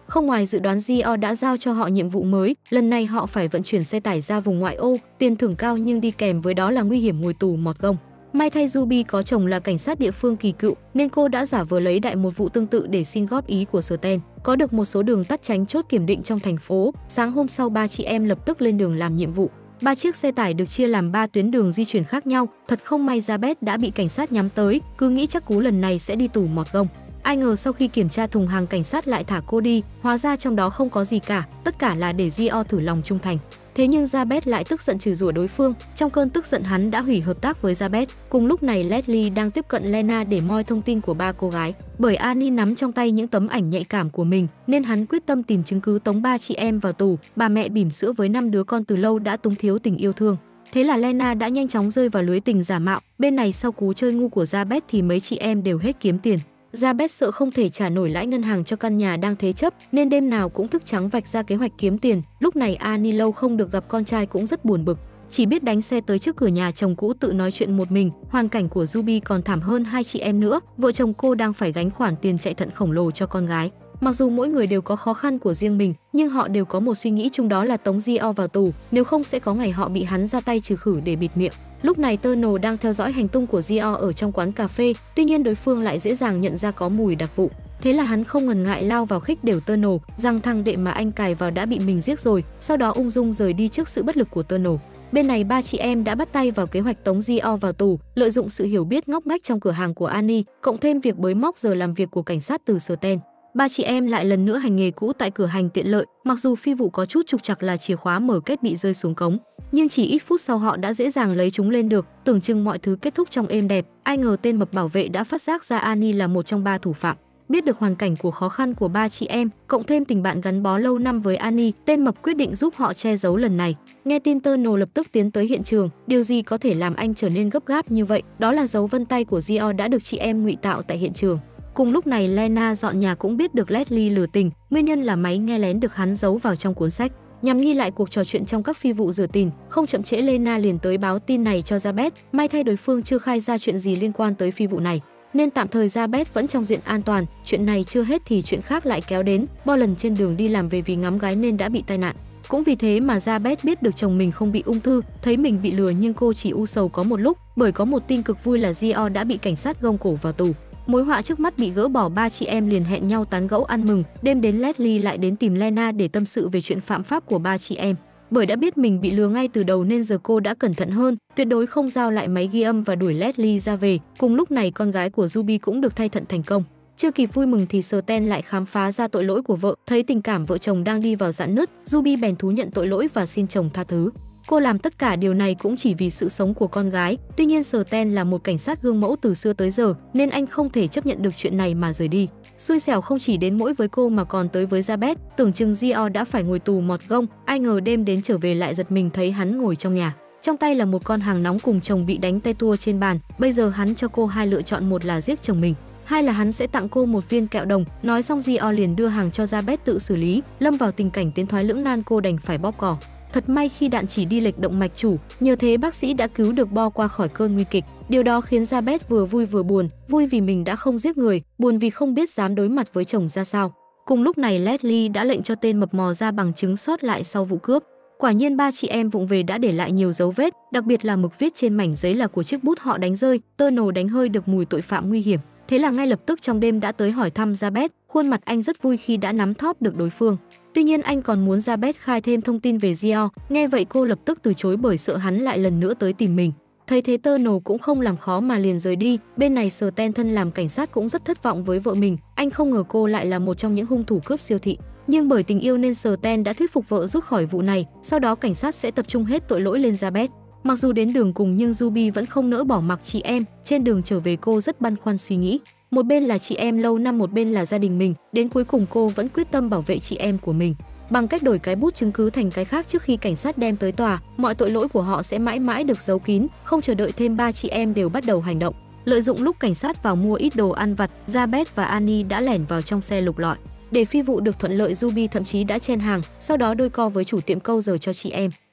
Không ngoài dự đoán, Dior đã giao cho họ nhiệm vụ mới, lần này họ phải vận chuyển xe tải ra vùng ngoại ô, tiền thưởng cao nhưng đi kèm với đó là nguy hiểm ngồi tù mọt gông. May thay Ruby có chồng là cảnh sát địa phương kỳ cựu nên cô đã giả vờ lấy đại một vụ tương tự để xin góp ý của Sten. Có được một số đường tắt tránh chốt kiểm định trong thành phố, sáng hôm sau ba chị em lập tức lên đường làm nhiệm vụ. Ba chiếc xe tải được chia làm ba tuyến đường di chuyển khác nhau. Thật không may Jabez đã bị cảnh sát nhắm tới, cứ nghĩ chắc cú lần này sẽ đi tù mọt gông. Ai ngờ sau khi kiểm tra thùng hàng, cảnh sát lại thả cô đi, hóa ra trong đó không có gì cả, tất cả là để Dior thử lòng trung thành. Thế nhưng Jabez lại tức giận chửi rủa đối phương, trong cơn tức giận hắn đã hủy hợp tác với Jabez. Cùng lúc này Leslie đang tiếp cận Lena để moi thông tin của ba cô gái, bởi Annie nắm trong tay những tấm ảnh nhạy cảm của mình nên hắn quyết tâm tìm chứng cứ tống ba chị em vào tù. Bà mẹ bỉm sữa với năm đứa con từ lâu đã túng thiếu tình yêu thương. Thế là Lena đã nhanh chóng rơi vào lưới tình giả mạo. Bên này sau cú chơi ngu của Jabez thì mấy chị em đều hết kiếm tiền. Jabez sợ không thể trả nổi lãi ngân hàng cho căn nhà đang thế chấp nên đêm nào cũng thức trắng vạch ra kế hoạch kiếm tiền. Lúc này Annie lâu không được gặp con trai cũng rất buồn bực, chỉ biết đánh xe tới trước cửa nhà chồng cũ tự nói chuyện một mình. Hoàn cảnh của Ruby còn thảm hơn hai chị em nữa, vợ chồng cô đang phải gánh khoản tiền chạy thận khổng lồ cho con gái. Mặc dù mỗi người đều có khó khăn của riêng mình, nhưng họ đều có một suy nghĩ chung, đó là tống Dior vào tù, nếu không sẽ có ngày họ bị hắn ra tay trừ khử để bịt miệng. Lúc này Turnell đang theo dõi hành tung của Dior ở trong quán cà phê, tuy nhiên đối phương lại dễ dàng nhận ra có mùi đặc vụ. Thế là hắn không ngần ngại lao vào khích đều Turnell rằng thằng đệ mà anh cài vào đã bị mình giết rồi, sau đó ung dung rời đi trước sự bất lực của Turnell. Bên này ba chị em đã bắt tay vào kế hoạch tống Dior vào tù, lợi dụng sự hiểu biết ngóc ngách trong cửa hàng của Annie, cộng thêm việc bới móc giờ làm việc của cảnh sát từ Sten. Ba chị em lại lần nữa hành nghề cũ tại cửa hàng tiện lợi, mặc dù phi vụ có chút trục trặc là chìa khóa mở kết bị rơi xuống cống, nhưng chỉ ít phút sau họ đã dễ dàng lấy chúng lên được, tưởng chừng mọi thứ kết thúc trong êm đẹp. Ai ngờ tên mập bảo vệ đã phát giác ra Annie là một trong ba thủ phạm. Biết được hoàn cảnh của khó khăn của ba chị em, cộng thêm tình bạn gắn bó lâu năm với Annie, tên mập quyết định giúp họ che giấu lần này. Nghe tin, Turnell lập tức tiến tới hiện trường. Điều gì có thể làm anh trở nên gấp gáp như vậy? Đó là dấu vân tay của Dior đã được chị em ngụy tạo tại hiện trường. Cùng lúc này Lena dọn nhà cũng biết được Leslie lừa tình, nguyên nhân là máy nghe lén được hắn giấu vào trong cuốn sách, nhằm ghi lại cuộc trò chuyện trong các phi vụ rửa tiền. Không chậm trễ, Lena liền tới báo tin này cho Jabez. May thay đối phương chưa khai ra chuyện gì liên quan tới phi vụ này, nên tạm thời Jabez vẫn trong diện an toàn. Chuyện này chưa hết thì chuyện khác lại kéo đến. Boland trên đường đi làm về vì ngắm gái nên đã bị tai nạn. Cũng vì thế mà Jabez biết được chồng mình không bị ung thư, thấy mình bị lừa nhưng cô chỉ u sầu có một lúc, bởi có một tin cực vui là Dior đã bị cảnh sát gông cổ vào tù. Mối họa trước mắt bị gỡ bỏ, ba chị em liền hẹn nhau tán gẫu ăn mừng. Đêm đến Leslie lại đến tìm Lena để tâm sự về chuyện phạm pháp của ba chị em. Bởi đã biết mình bị lừa ngay từ đầu nên giờ cô đã cẩn thận hơn, tuyệt đối không giao lại máy ghi âm và đuổi Leslie ra về. Cùng lúc này con gái của Ruby cũng được thay thận thành công. Chưa kịp vui mừng thì Sten lại khám phá ra tội lỗi của vợ, thấy tình cảm vợ chồng đang đi vào rạn nứt, Ruby bèn thú nhận tội lỗi và xin chồng tha thứ. Cô làm tất cả điều này cũng chỉ vì sự sống của con gái. Tuy nhiên Sten là một cảnh sát gương mẫu từ xưa tới giờ nên anh không thể chấp nhận được chuyện này mà rời đi. Xui xẻo không chỉ đến mỗi với cô mà còn tới với Jabez. Tưởng chừng Dior đã phải ngồi tù mọt gông, ai ngờ đêm đến trở về lại giật mình thấy hắn ngồi trong nhà. Trong tay là một con hàng nóng cùng chồng bị đánh tay tua trên bàn. Bây giờ hắn cho cô hai lựa chọn, một là giết chồng mình, hai là hắn sẽ tặng cô một viên kẹo đồng. Nói xong Dior liền đưa hàng cho Jabez tự xử lý. Lâm vào tình cảnh tiến thoái lưỡng nan, cô đành phải bóp cỏ. Thật may khi đạn chỉ đi lệch động mạch chủ, nhờ thế bác sĩ đã cứu được Bo qua khỏi cơn nguy kịch. Điều đó khiến Jabez vừa vui vừa buồn, vui vì mình đã không giết người, buồn vì không biết dám đối mặt với chồng ra sao. Cùng lúc này Leslie đã lệnh cho tên mập mò ra bằng chứng sót lại sau vụ cướp. Quả nhiên ba chị em vụng về đã để lại nhiều dấu vết, đặc biệt là mực viết trên mảnh giấy là của chiếc bút họ đánh rơi. Turnell đánh hơi được mùi tội phạm nguy hiểm, thế là ngay lập tức trong đêm đã tới hỏi thăm Jabez. Khuôn mặt anh rất vui khi đã nắm thóp được đối phương. Tuy nhiên anh còn muốn Jabez khai thêm thông tin về Dior. Nghe vậy cô lập tức từ chối bởi sợ hắn lại lần nữa tới tìm mình. Thấy thế Turnell cũng không làm khó mà liền rời đi. Bên này Sten thân làm cảnh sát cũng rất thất vọng với vợ mình. Anh không ngờ cô lại là một trong những hung thủ cướp siêu thị. Nhưng bởi tình yêu nên Sten đã thuyết phục vợ rút khỏi vụ này. Sau đó cảnh sát sẽ tập trung hết tội lỗi lên Jabez. Mặc dù đến đường cùng nhưng Ruby vẫn không nỡ bỏ mặc chị em. Trên đường trở về cô rất băn khoăn suy nghĩ. Một bên là chị em lâu năm, một bên là gia đình mình. Đến cuối cùng cô vẫn quyết tâm bảo vệ chị em của mình bằng cách đổi cái bút chứng cứ thành cái khác trước khi cảnh sát đem tới tòa. Mọi tội lỗi của họ sẽ mãi mãi được giấu kín. Không chờ đợi thêm, ba chị em đều bắt đầu hành động. Lợi dụng lúc cảnh sát vào mua ít đồ ăn vặt, Jabez và Annie đã lẻn vào trong xe lục lọi. Để phi vụ được thuận lợi, Ruby thậm chí đã chen hàng, sau đó đôi co với chủ tiệm câu giờ cho chị em.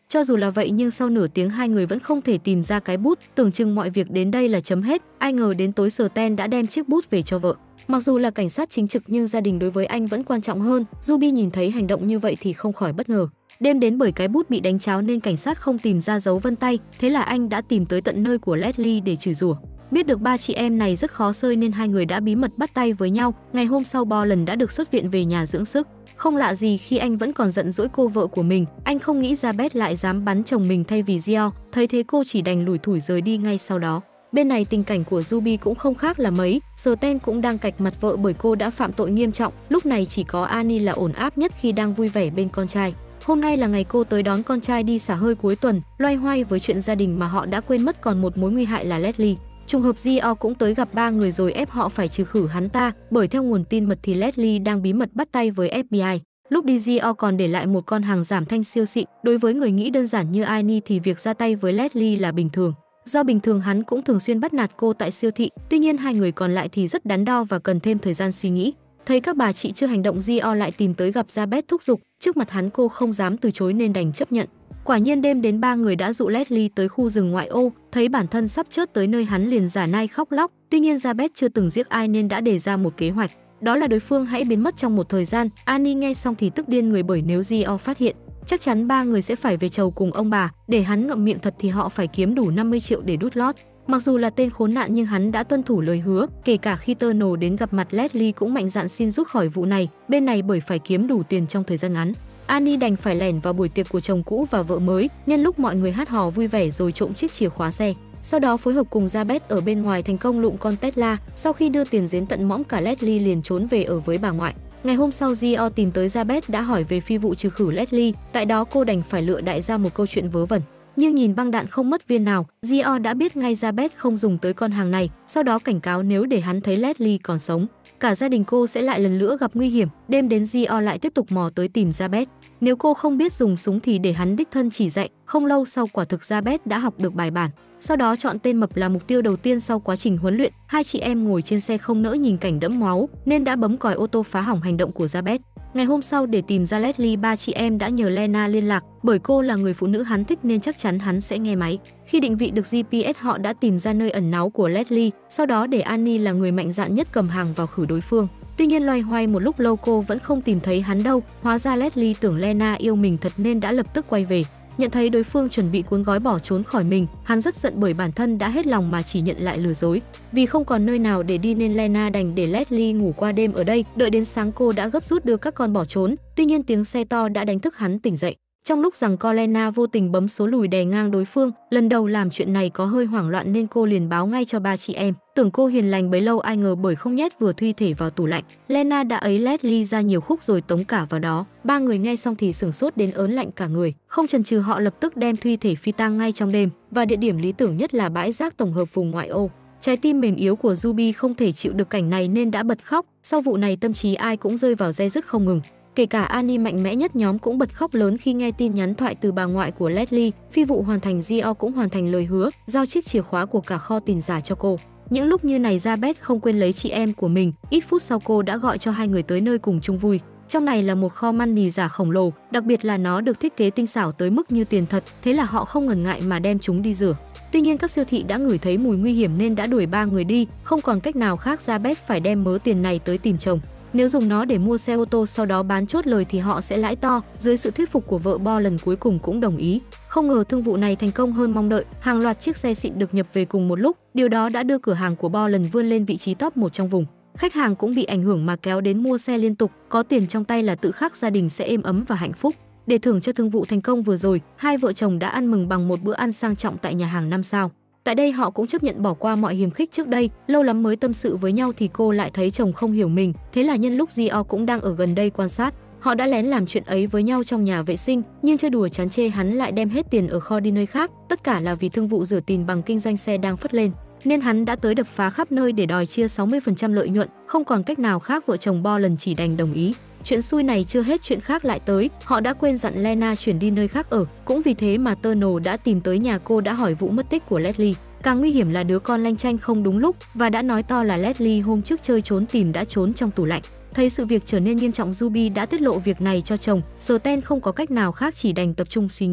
Cho dù là vậy nhưng sau nửa tiếng hai người vẫn không thể tìm ra cái bút, tưởng chừng mọi việc đến đây là chấm hết, ai ngờ đến tối Sten đã đem chiếc bút về cho vợ. Mặc dù là cảnh sát chính trực nhưng gia đình đối với anh vẫn quan trọng hơn, Ruby nhìn thấy hành động như vậy thì không khỏi bất ngờ. Đêm đến bởi cái bút bị đánh tráo nên cảnh sát không tìm ra dấu vân tay, thế là anh đã tìm tới tận nơi của Leslie để chửi rủa. Biết được ba chị em này rất khó xơi nên hai người đã bí mật bắt tay với nhau. Ngày hôm sau Boland đã được xuất viện về nhà dưỡng sức. Không lạ gì khi anh vẫn còn giận dỗi cô vợ của mình, anh không nghĩ ra Beth lại dám bắn chồng mình thay vì Gio, thấy thế cô chỉ đành lủi thủi rời đi ngay sau đó. Bên này tình cảnh của Ruby cũng không khác là mấy, Sten cũng đang cạch mặt vợ bởi cô đã phạm tội nghiêm trọng, lúc này chỉ có Annie là ổn áp nhất khi đang vui vẻ bên con trai. Hôm nay là ngày cô tới đón con trai đi xả hơi cuối tuần, loay hoay với chuyện gia đình mà họ đã quên mất còn một mối nguy hại là Leslie. Trùng hợp Gio cũng tới gặp ba người rồi ép họ phải trừ khử hắn ta, bởi theo nguồn tin mật thì Leslie đang bí mật bắt tay với ép bê i. Lúc đi Gio còn để lại một con hàng giảm thanh siêu xịn, đối với người nghĩ đơn giản như Annie thì việc ra tay với Leslie là bình thường. Do bình thường hắn cũng thường xuyên bắt nạt cô tại siêu thị, tuy nhiên hai người còn lại thì rất đắn đo và cần thêm thời gian suy nghĩ. Thấy các bà chị chưa hành động, Gio lại tìm tới gặp Jabez thúc giục, trước mặt hắn cô không dám từ chối nên đành chấp nhận. Quả nhiên đêm đến ba người đã dụ Leslie tới khu rừng ngoại ô, thấy bản thân sắp chớt tới nơi hắn liền giả nai khóc lóc, tuy nhiên Jabez chưa từng giết ai nên đã đề ra một kế hoạch, đó là đối phương hãy biến mất trong một thời gian. Annie nghe xong thì tức điên người bởi nếu Gio phát hiện, chắc chắn ba người sẽ phải về chầu cùng ông bà, để hắn ngậm miệng thật thì họ phải kiếm đủ năm mươi triệu để đút lót. Mặc dù là tên khốn nạn nhưng hắn đã tuân thủ lời hứa, kể cả khi Tunnel đến gặp mặt Leslie cũng mạnh dạn xin rút khỏi vụ này, bên này bởi phải kiếm đủ tiền trong thời gian ngắn. Annie đành phải lẻn vào buổi tiệc của chồng cũ và vợ mới, nhân lúc mọi người hát hò vui vẻ rồi trộm chiếc chìa khóa xe. Sau đó phối hợp cùng Jabez ở bên ngoài thành công lụm con Tesla, sau khi đưa tiền đến tận mõm cả Leslie liền trốn về ở với bà ngoại. Ngày hôm sau Gio tìm tới Jabez đã hỏi về phi vụ trừ khử Leslie, tại đó cô đành phải lựa đại ra một câu chuyện vớ vẩn. Nhưng nhìn băng đạn không mất viên nào, Gio đã biết ngay Jabez không dùng tới con hàng này, sau đó cảnh cáo nếu để hắn thấy Leslie còn sống, cả gia đình cô sẽ lại lần nữa gặp nguy hiểm. Đêm đến Gio lại tiếp tục mò tới tìm Jabez. Nếu cô không biết dùng súng thì để hắn đích thân chỉ dạy. Không lâu sau quả thực Jabez đã học được bài bản. Sau đó chọn tên mập là mục tiêu đầu tiên sau quá trình huấn luyện. Hai chị em ngồi trên xe không nỡ nhìn cảnh đẫm máu nên đã bấm còi ô tô phá hỏng hành động của Jabez. Ngày hôm sau để tìm ra Leslie, ba chị em đã nhờ Lena liên lạc, bởi cô là người phụ nữ hắn thích nên chắc chắn hắn sẽ nghe máy. Khi định vị được giê pê ét họ đã tìm ra nơi ẩn náu của Leslie, sau đó để Annie là người mạnh dạn nhất cầm hàng vào khử đối phương. Tuy nhiên loay hoay một lúc lâu cô vẫn không tìm thấy hắn đâu, hóa ra Leslie tưởng Lena yêu mình thật nên đã lập tức quay về. Nhận thấy đối phương chuẩn bị cuốn gói bỏ trốn khỏi mình, hắn rất giận bởi bản thân đã hết lòng mà chỉ nhận lại lừa dối. Vì không còn nơi nào để đi nên Lena đành để Leslie ngủ qua đêm ở đây, đợi đến sáng cô đã gấp rút đưa các con bỏ trốn. Tuy nhiên tiếng xe to đã đánh thức hắn tỉnh dậy. Trong lúc rằng co Lena vô tình bấm số lùi đè ngang đối phương, lần đầu làm chuyện này có hơi hoảng loạn nên cô liền báo ngay cho ba chị em. Tưởng cô hiền lành bấy lâu ai ngờ bởi không nhét vừa thuy thể vào tủ lạnh, Lena đã ấy Leslie ra nhiều khúc rồi tống cả vào đó. Ba người nghe xong thì sửng sốt đến ớn lạnh cả người, không chần chừ họ lập tức đem thuy thể phi tang ngay trong đêm, và địa điểm lý tưởng nhất là bãi rác tổng hợp vùng ngoại ô. Trái tim mềm yếu của Ruby không thể chịu được cảnh này nên đã bật khóc. Sau vụ này tâm trí ai cũng rơi vào day dứt không ngừng. Kể cả Annie mạnh mẽ nhất nhóm cũng bật khóc lớn khi nghe tin nhắn thoại từ bà ngoại của Leslie. Phi vụ hoàn thành, Gio cũng hoàn thành lời hứa, giao chiếc chìa khóa của cả kho tiền giả cho cô. Những lúc như này Jabez không quên lấy chị em của mình, ít phút sau cô đã gọi cho hai người tới nơi cùng chung vui. Trong này là một kho money giả khổng lồ, đặc biệt là nó được thiết kế tinh xảo tới mức như tiền thật, thế là họ không ngần ngại mà đem chúng đi rửa. Tuy nhiên các siêu thị đã ngửi thấy mùi nguy hiểm nên đã đuổi ba người đi, không còn cách nào khác Jabez phải đem mớ tiền này tới tìm chồng. Nếu dùng nó để mua xe ô tô sau đó bán chốt lời thì họ sẽ lãi to. Dưới sự thuyết phục của vợ, Boland cuối cùng cũng đồng ý. Không ngờ thương vụ này thành công hơn mong đợi, hàng loạt chiếc xe xịn được nhập về cùng một lúc. Điều đó đã đưa cửa hàng của Boland vươn lên vị trí top một trong vùng. Khách hàng cũng bị ảnh hưởng mà kéo đến mua xe liên tục, có tiền trong tay là tự khắc gia đình sẽ êm ấm và hạnh phúc. Để thưởng cho thương vụ thành công vừa rồi, hai vợ chồng đã ăn mừng bằng một bữa ăn sang trọng tại nhà hàng năm sao. Tại đây họ cũng chấp nhận bỏ qua mọi hiềm khích trước đây, lâu lắm mới tâm sự với nhau thì cô lại thấy chồng không hiểu mình, thế là nhân lúc Gio cũng đang ở gần đây quan sát, họ đã lén làm chuyện ấy với nhau trong nhà vệ sinh, nhưng chơi đùa chán chê hắn lại đem hết tiền ở kho đi nơi khác, tất cả là vì thương vụ rửa tiền bằng kinh doanh xe đang phất lên, nên hắn đã tới đập phá khắp nơi để đòi chia sáu mươi phần trăm lợi nhuận, không còn cách nào khác vợ chồng Boland chỉ đành đồng ý. Chuyện xui này chưa hết chuyện khác lại tới, họ đã quên dặn Lena chuyển đi nơi khác ở, cũng vì thế mà Tunnel đã tìm tới nhà cô đã hỏi vụ mất tích của Leslie. Càng nguy hiểm là đứa con lanh chanh không đúng lúc và đã nói to là Leslie hôm trước chơi trốn tìm đã trốn trong tủ lạnh. Thấy sự việc trở nên nghiêm trọng, Ruby đã tiết lộ việc này cho chồng. Sten không có cách nào khác chỉ đành tập trung suy nghĩ.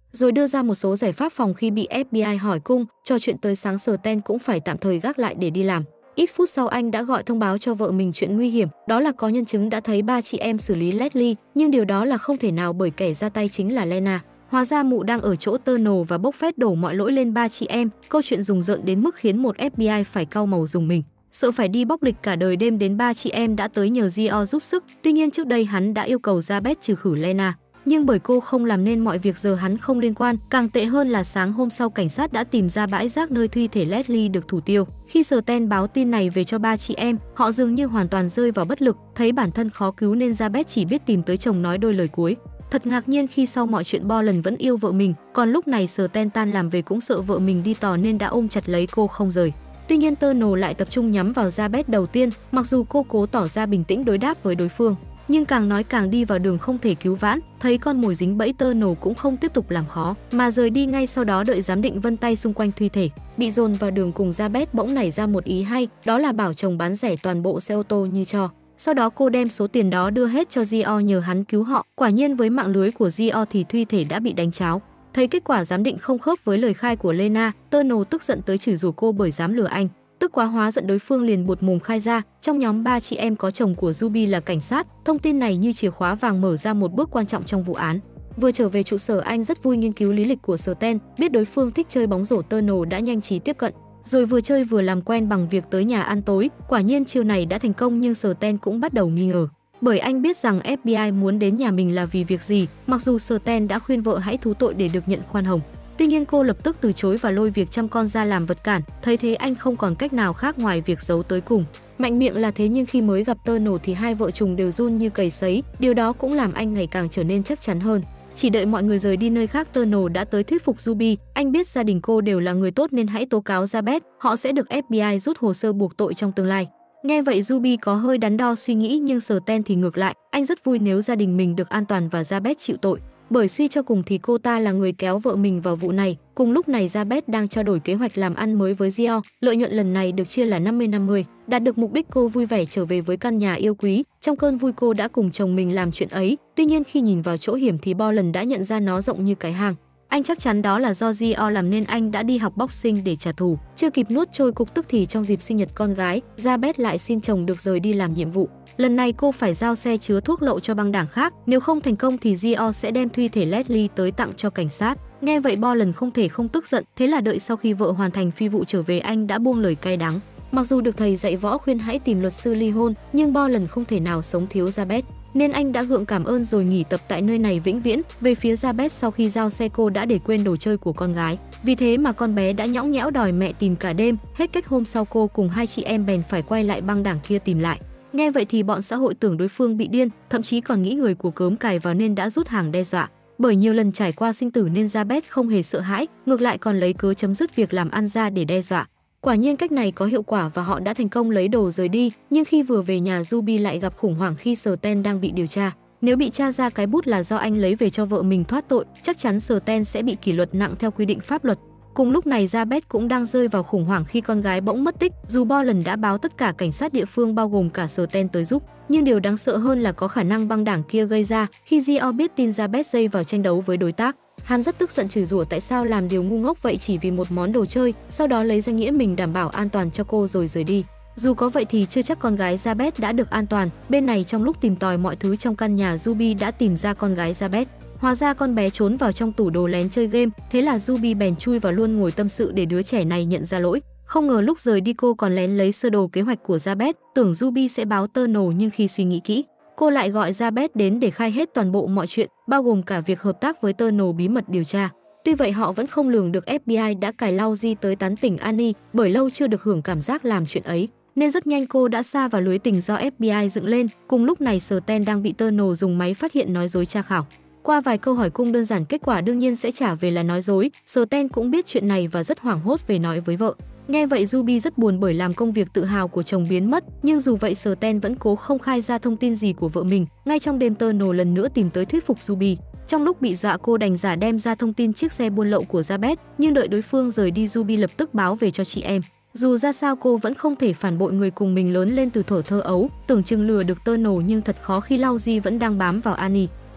rồi đưa ra một số giải pháp phòng khi bị ép bê i hỏi cung. Trò chuyện tới sáng, Sten cũng phải tạm thời gác lại để đi làm. Ít phút sau anh đã gọi thông báo cho vợ mình chuyện nguy hiểm, đó là có nhân chứng đã thấy ba chị em xử lý Leslie, nhưng điều đó là không thể nào bởi kẻ ra tay chính là Lena. Hóa ra mụ đang ở chỗ Tunnel và bốc phét đổ mọi lỗi lên ba chị em. Câu chuyện rùng rợn đến mức khiến một ép bê i phải cau màu rùng mình. Sợ phải đi bóc lịch cả đời đêm đến, ba chị em đã tới nhờ Gio giúp sức. Tuy nhiên trước đây hắn đã yêu cầu Jabez trừ khử Lena, nhưng bởi cô không làm nên mọi việc giờ hắn không liên quan. Càng tệ hơn là sáng hôm sau cảnh sát đã tìm ra bãi rác nơi thi thể Leslie được thủ tiêu. Khi Sten báo tin này về cho ba chị em, họ dường như hoàn toàn rơi vào bất lực, thấy bản thân khó cứu nên Jabez chỉ biết tìm tới chồng nói đôi lời cuối. Thật ngạc nhiên khi sau mọi chuyện Boland vẫn yêu vợ mình, còn lúc này Sten tan làm về cũng sợ vợ mình đi tò nên đã ôm chặt lấy cô không rời. Tuy nhiên Tunnel lại tập trung nhắm vào Jabez đầu tiên, mặc dù cô cố tỏ ra bình tĩnh đối đáp với đối phương, nhưng càng nói càng đi vào đường không thể cứu vãn. Thấy con mồi dính bẫy, Tunnel cũng không tiếp tục làm khó mà rời đi ngay sau đó. Đợi giám định vân tay xung quanh thi thể bị dồn vào đường cùng Jabez bỗng nảy ra một ý hay, đó là bảo chồng bán rẻ toàn bộ xe ô tô như cho. Sau đó cô đem số tiền đó đưa hết cho Gio nhờ hắn cứu họ. Quả nhiên với mạng lưới của Gio thì thi thể đã bị đánh tráo. Thấy kết quả giám định không khớp với lời khai của Lena, Tunnel tức giận tới chửi rủa cô bởi dám lừa anh. Tức quá hóa giận đối phương liền buột mồm khai ra, trong nhóm ba chị em có chồng của Ruby là cảnh sát. Thông tin này như chìa khóa vàng mở ra một bước quan trọng trong vụ án. Vừa trở về trụ sở, anh rất vui nghiên cứu lý lịch của Sten, biết đối phương thích chơi bóng rổ, Tunnel đã nhanh trí tiếp cận. Rồi vừa chơi vừa làm quen bằng việc tới nhà ăn tối. Quả nhiên chiêu này đã thành công, nhưng Sten cũng bắt đầu nghi ngờ, bởi anh biết rằng ép bê i muốn đến nhà mình là vì việc gì, mặc dù Sten đã khuyên vợ hãy thú tội để được nhận khoan hồng. Tuy nhiên cô lập tức từ chối và lôi việc chăm con ra làm vật cản. Thấy thế anh không còn cách nào khác ngoài việc giấu tới cùng. Mạnh miệng là thế nhưng khi mới gặp Tunnel thì hai vợ chồng đều run như cầy sấy. Điều đó cũng làm anh ngày càng trở nên chắc chắn hơn. Chỉ đợi mọi người rời đi nơi khác, Tunnel đã tới thuyết phục Ruby. Anh biết gia đình cô đều là người tốt nên hãy tố cáo Jabez, họ sẽ được ép bê i rút hồ sơ buộc tội trong tương lai. Nghe vậy Ruby có hơi đắn đo suy nghĩ, nhưng Sten thì ngược lại, anh rất vui nếu gia đình mình được an toàn và Jabez chịu tội, bởi suy cho cùng thì cô ta là người kéo vợ mình vào vụ này. Cùng lúc này Jabez đang trao đổi kế hoạch làm ăn mới với Gio, lợi nhuận lần này được chia là năm mươi năm mươi. Đạt được mục đích, cô vui vẻ trở về với căn nhà yêu quý. Trong cơn vui cô đã cùng chồng mình làm chuyện ấy. Tuy nhiên khi nhìn vào chỗ hiểm thì Boland đã nhận ra nó rộng như cái hang. Anh chắc chắn đó là do Gio làm nên anh đã đi học boxing để trả thù. Chưa kịp nuốt trôi cục tức thì trong dịp sinh nhật con gái, Jabez lại xin chồng được rời đi làm nhiệm vụ. Lần này cô phải giao xe chứa thuốc lậu cho băng đảng khác, nếu không thành công thì Gio sẽ đem thi thể Leslie tới tặng cho cảnh sát. Nghe vậy Boland không thể không tức giận, thế là đợi sau khi vợ hoàn thành phi vụ trở về anh đã buông lời cay đắng. Mặc dù được thầy dạy võ khuyên hãy tìm luật sư ly hôn, nhưng Boland không thể nào sống thiếu Jabez, nên anh đã gượng cảm ơn rồi nghỉ tập tại nơi này vĩnh viễn. Về phía Jabez, sau khi giao xe cô đã để quên đồ chơi của con gái, vì thế mà con bé đã nhõng nhẽo đòi mẹ tìm cả đêm. Hết cách hôm sau cô cùng hai chị em bèn phải quay lại băng đảng kia tìm lại. Nghe vậy thì bọn xã hội tưởng đối phương bị điên, thậm chí còn nghĩ người của cớm cài vào nên đã rút hàng đe dọa. Bởi nhiều lần trải qua sinh tử nên Jabez không hề sợ hãi, ngược lại còn lấy cớ chấm dứt việc làm ăn ra để đe dọa. Quả nhiên cách này có hiệu quả và họ đã thành công lấy đồ rời đi. Nhưng khi vừa về nhà, Ruby lại gặp khủng hoảng khi Sten đang bị điều tra. Nếu bị tra ra cái bút là do anh lấy về cho vợ mình thoát tội, chắc chắn Sten sẽ bị kỷ luật nặng theo quy định pháp luật. Cùng lúc này Jabez cũng đang rơi vào khủng hoảng khi con gái bỗng mất tích. Dù Boland đã báo tất cả cảnh sát địa phương bao gồm cả Sten tới giúp, nhưng điều đáng sợ hơn là có khả năng băng đảng kia gây ra. Khi Gio biết tin Jabez dây vào tranh đấu với đối tác, hắn rất tức giận chửi rủa tại sao làm điều ngu ngốc vậy chỉ vì một món đồ chơi, sau đó lấy danh nghĩa mình đảm bảo an toàn cho cô rồi rời đi. Dù có vậy thì chưa chắc con gái Jabez đã được an toàn. Bên này trong lúc tìm tòi mọi thứ trong căn nhà, Ruby đã tìm ra con gái Jabez. Hóa ra con bé trốn vào trong tủ đồ lén chơi game, thế là Ruby bèn chui vào luôn ngồi tâm sự để đứa trẻ này nhận ra lỗi. Không ngờ lúc rời đi cô còn lén lấy sơ đồ kế hoạch của Jabez, tưởng Ruby sẽ báo Tunnel nhưng khi suy nghĩ kỹ, cô lại gọi Jabez đến để khai hết toàn bộ mọi chuyện, bao gồm cả việc hợp tác với Tunnel bí mật điều tra. Tuy vậy họ vẫn không lường được ép bê i đã cài Lauji tới tán tỉnh Annie, bởi lâu chưa được hưởng cảm giác làm chuyện ấy, nên rất nhanh cô đã sa vào lưới tình do ép bê i dựng lên. Cùng lúc này Sten đang bị Tunnel dùng máy phát hiện nói dối tra khảo. Qua vài câu hỏi cung đơn giản, kết quả đương nhiên sẽ trả về là nói dối. Sten cũng biết chuyện này và rất hoảng hốt về nói với vợ. Nghe vậy Ruby rất buồn bởi làm công việc tự hào của chồng biến mất, nhưng dù vậy Sten vẫn cố không khai ra thông tin gì của vợ mình. Ngay trong đêm Tunnel lần nữa tìm tới thuyết phục Ruby. Trong lúc bị dọa cô đành giả đem ra thông tin chiếc xe buôn lậu của Jabez, nhưng đợi đối phương rời đi Ruby lập tức báo về cho chị em. Dù ra sao cô vẫn không thể phản bội người cùng mình lớn lên từ thuở thơ ấu, tưởng chừng lừa được Tunnel nhưng thật khó khi Lauji vẫn đang bám vào Annie.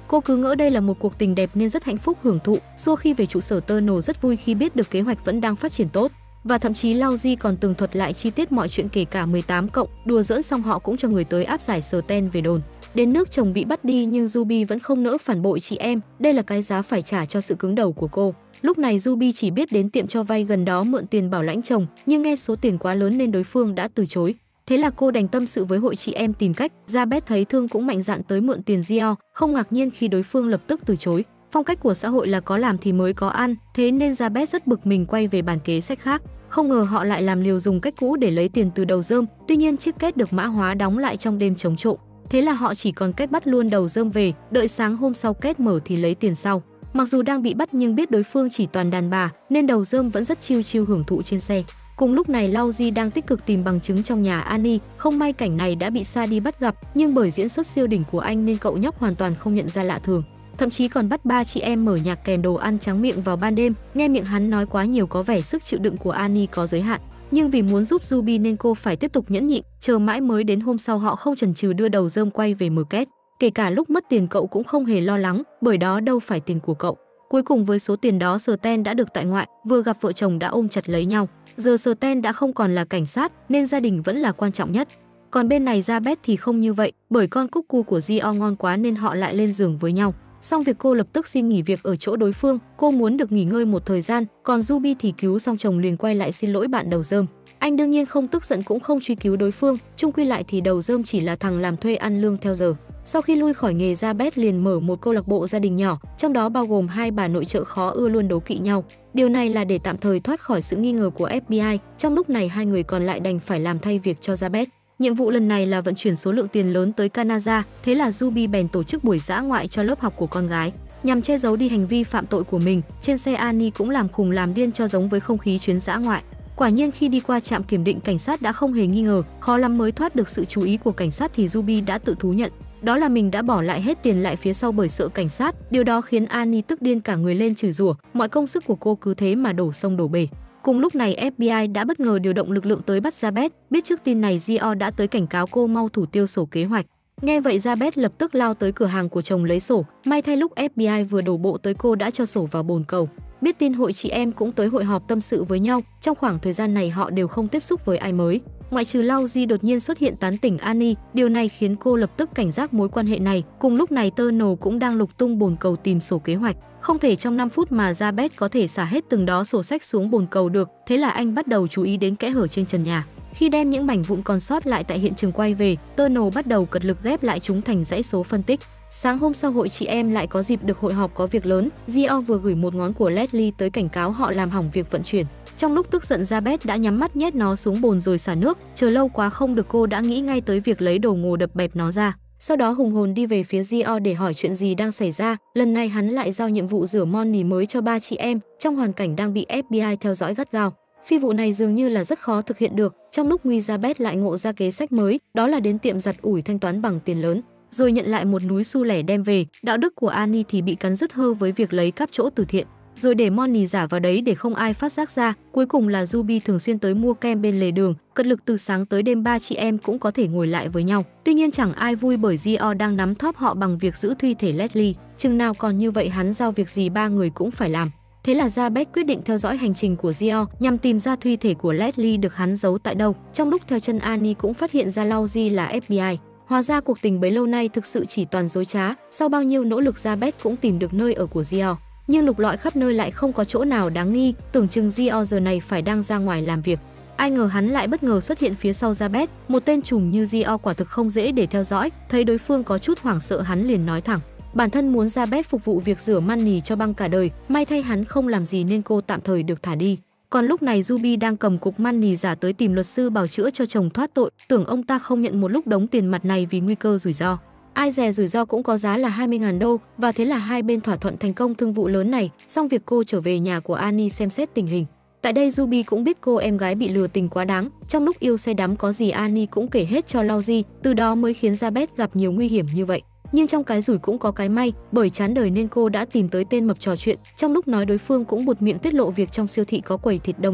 Cô cứ ngỡ đây là một cuộc tình đẹp nên rất hạnh phúc hưởng thụ. Suốt khi về trụ sở Tunnel rất vui khi biết được kế hoạch vẫn đang phát triển tốt. Và thậm chí Lao Di còn tường thuật lại chi tiết mọi chuyện kể cả mười tám cộng, đùa giỡn xong họ cũng cho người tới áp giải Sten về đồn. Đến nước chồng bị bắt đi nhưng Ruby vẫn không nỡ phản bội chị em, đây là cái giá phải trả cho sự cứng đầu của cô. Lúc này Ruby chỉ biết đến tiệm cho vay gần đó mượn tiền bảo lãnh chồng, nhưng nghe số tiền quá lớn nên đối phương đã từ chối. Thế là cô đành tâm sự với hội chị em tìm cách. Jabez thấy thương cũng mạnh dạn tới mượn tiền Gio, không ngạc nhiên khi đối phương lập tức từ chối. Phong cách của xã hội là có làm thì mới có ăn, thế nên Jabez rất bực mình quay về bàn kế sách khác. Không ngờ họ lại làm liều dùng cách cũ để lấy tiền từ đầu rơm, tuy nhiên chiếc két được mã hóa đóng lại trong đêm chống trộm. Thế là họ chỉ còn cách bắt luôn đầu rơm về, đợi sáng hôm sau két mở thì lấy tiền sau. Mặc dù đang bị bắt nhưng biết đối phương chỉ toàn đàn bà nên đầu rơm vẫn rất chill chill hưởng thụ trên xe. Cùng lúc này Lao Di đang tích cực tìm bằng chứng trong nhà Annie, không may cảnh này đã bị Sadi bắt gặp, nhưng bởi diễn xuất siêu đỉnh của anh nên cậu nhóc hoàn toàn không nhận ra lạ thường. Thậm chí còn bắt ba chị em mở nhạc kèm đồ ăn tráng miệng vào ban đêm, nghe miệng hắn nói quá nhiều có vẻ sức chịu đựng của Annie có giới hạn. Nhưng vì muốn giúp Ruby nên cô phải tiếp tục nhẫn nhịn, chờ mãi mới đến hôm sau họ không chần chừ đưa đầu rơm quay về mở két. Kể cả lúc mất tiền cậu cũng không hề lo lắng, bởi đó đâu phải tiền của cậu. Cuối cùng với số tiền đó Sten đã được tại ngoại, vừa gặp vợ chồng đã ôm chặt lấy nhau. Giờ Sten đã không còn là cảnh sát nên gia đình vẫn là quan trọng nhất. Còn bên này Jabez thì không như vậy, bởi con cúc cu của Gio ngon quá nên họ lại lên giường với nhau. Xong việc cô lập tức xin nghỉ việc ở chỗ đối phương, cô muốn được nghỉ ngơi một thời gian, còn Ruby thì cứu xong chồng liền quay lại xin lỗi bạn đầu rơm. Anh đương nhiên không tức giận cũng không truy cứu đối phương, chung quy lại thì đầu rơm chỉ là thằng làm thuê ăn lương theo giờ. Sau khi lui khỏi nghề, Jabez liền mở một câu lạc bộ gia đình nhỏ, trong đó bao gồm hai bà nội trợ khó ưa luôn đố kỵ nhau. Điều này là để tạm thời thoát khỏi sự nghi ngờ của ép bê i, trong lúc này hai người còn lại đành phải làm thay việc cho Jabez. Nhiệm vụ lần này là vận chuyển số lượng tiền lớn tới Canada, thế là Ruby bèn tổ chức buổi dã ngoại cho lớp học của con gái. Nhằm che giấu đi hành vi phạm tội của mình, trên xe Annie cũng làm khùng làm điên cho giống với không khí chuyến dã ngoại. Quả nhiên khi đi qua trạm kiểm định cảnh sát đã không hề nghi ngờ, khó lắm mới thoát được sự chú ý của cảnh sát thì Ruby đã tự thú nhận. Đó là mình đã bỏ lại hết tiền lại phía sau bởi sợ cảnh sát, điều đó khiến Annie tức điên cả người lên chửi rủa, mọi công sức của cô cứ thế mà đổ sông đổ bể. Cùng lúc này ép bê i đã bất ngờ điều động lực lượng tới bắt Jabez, biết trước tin này Gio đã tới cảnh cáo cô mau thủ tiêu sổ kế hoạch. Nghe vậy Jabez lập tức lao tới cửa hàng của chồng lấy sổ, may thay lúc ép bê i vừa đổ bộ tới cô đã cho sổ vào bồn cầu. Biết tin hội chị em cũng tới hội họp tâm sự với nhau, trong khoảng thời gian này họ đều không tiếp xúc với ai mới. Ngoại trừ Lao Di đột nhiên xuất hiện tán tỉnh Annie, điều này khiến cô lập tức cảnh giác mối quan hệ này. Cùng lúc này Tunnel cũng đang lục tung bồn cầu tìm sổ kế hoạch. Không thể trong năm phút mà Jabez có thể xả hết từng đó sổ sách xuống bồn cầu được, thế là anh bắt đầu chú ý đến kẽ hở trên trần nhà. Khi đem những mảnh vụn còn sót lại tại hiện trường quay về, Tunnel bắt đầu cật lực ghép lại chúng thành dãy số phân tích. Sáng hôm sau hội chị em lại có dịp được hội họp có việc lớn, Gio vừa gửi một ngón của Leslie tới cảnh cáo họ làm hỏng việc vận chuyển. Trong lúc tức giận Jabez đã nhắm mắt nhét nó xuống bồn rồi xả nước, chờ lâu quá không được cô đã nghĩ ngay tới việc lấy đồ ngồ đập bẹp nó ra. Sau đó hùng hồn đi về phía Gio để hỏi chuyện gì đang xảy ra, lần này hắn lại giao nhiệm vụ rửa money mới cho ba chị em, trong hoàn cảnh đang bị ép bê i theo dõi gắt gao. Phi vụ này dường như là rất khó thực hiện được, trong lúc nguy Jabez lại ngộ ra kế sách mới, đó là đến tiệm giặt ủi thanh toán bằng tiền lớn, rồi nhận lại một núi xu lẻ đem về. Đạo đức của Annie thì bị cắn rứt hơ với việc lấy cắp chỗ từ thiện, rồi để money giả vào đấy để không ai phát giác ra. Cuối cùng là Ruby thường xuyên tới mua kem bên lề đường, cật lực từ sáng tới đêm ba chị em cũng có thể ngồi lại với nhau. Tuy nhiên chẳng ai vui bởi Gio đang nắm thóp họ bằng việc giữ thi thể Leslie, chừng nào còn như vậy hắn giao việc gì ba người cũng phải làm. Thế là Jabez quyết định theo dõi hành trình của Gio nhằm tìm ra thi thể của Leslie được hắn giấu tại đâu. Trong lúc theo chân Annie cũng phát hiện ra Lao Di là ép bê i. Hóa ra cuộc tình bấy lâu nay thực sự chỉ toàn dối trá. Sau bao nhiêu nỗ lực Jabez cũng tìm được nơi ở của Gio, nhưng lục lọi khắp nơi lại không có chỗ nào đáng nghi, tưởng chừng Gio giờ này phải đang ra ngoài làm việc. Ai ngờ hắn lại bất ngờ xuất hiện phía sau Jabez, một tên trùm như Gio quả thực không dễ để theo dõi. Thấy đối phương có chút hoảng sợ hắn liền nói thẳng, bản thân muốn Jabez phục vụ việc rửa money cho băng cả đời, may thay hắn không làm gì nên cô tạm thời được thả đi. Còn lúc này Ruby đang cầm cục money giả tới tìm luật sư bào chữa cho chồng thoát tội, tưởng ông ta không nhận một lúc đống tiền mặt này vì nguy cơ rủi ro. Ai dè rủi ro cũng có giá là hai mươi nghìn đô, và thế là hai bên thỏa thuận thành công thương vụ lớn này. Xong việc cô trở về nhà của Annie xem xét tình hình. Tại đây Ruby cũng biết cô em gái bị lừa tình quá đáng, trong lúc yêu say đắm có gì Annie cũng kể hết cho Lao Di, từ đó mới khiến Jabez gặp nhiều nguy hiểm như vậy. Nhưng trong cái rủi cũng có cái may, bởi chán đời nên cô đã tìm tới tên mập trò chuyện, trong lúc nói đối phương cũng buột miệng tiết lộ việc trong siêu thị có quầy thịt đông lạnh.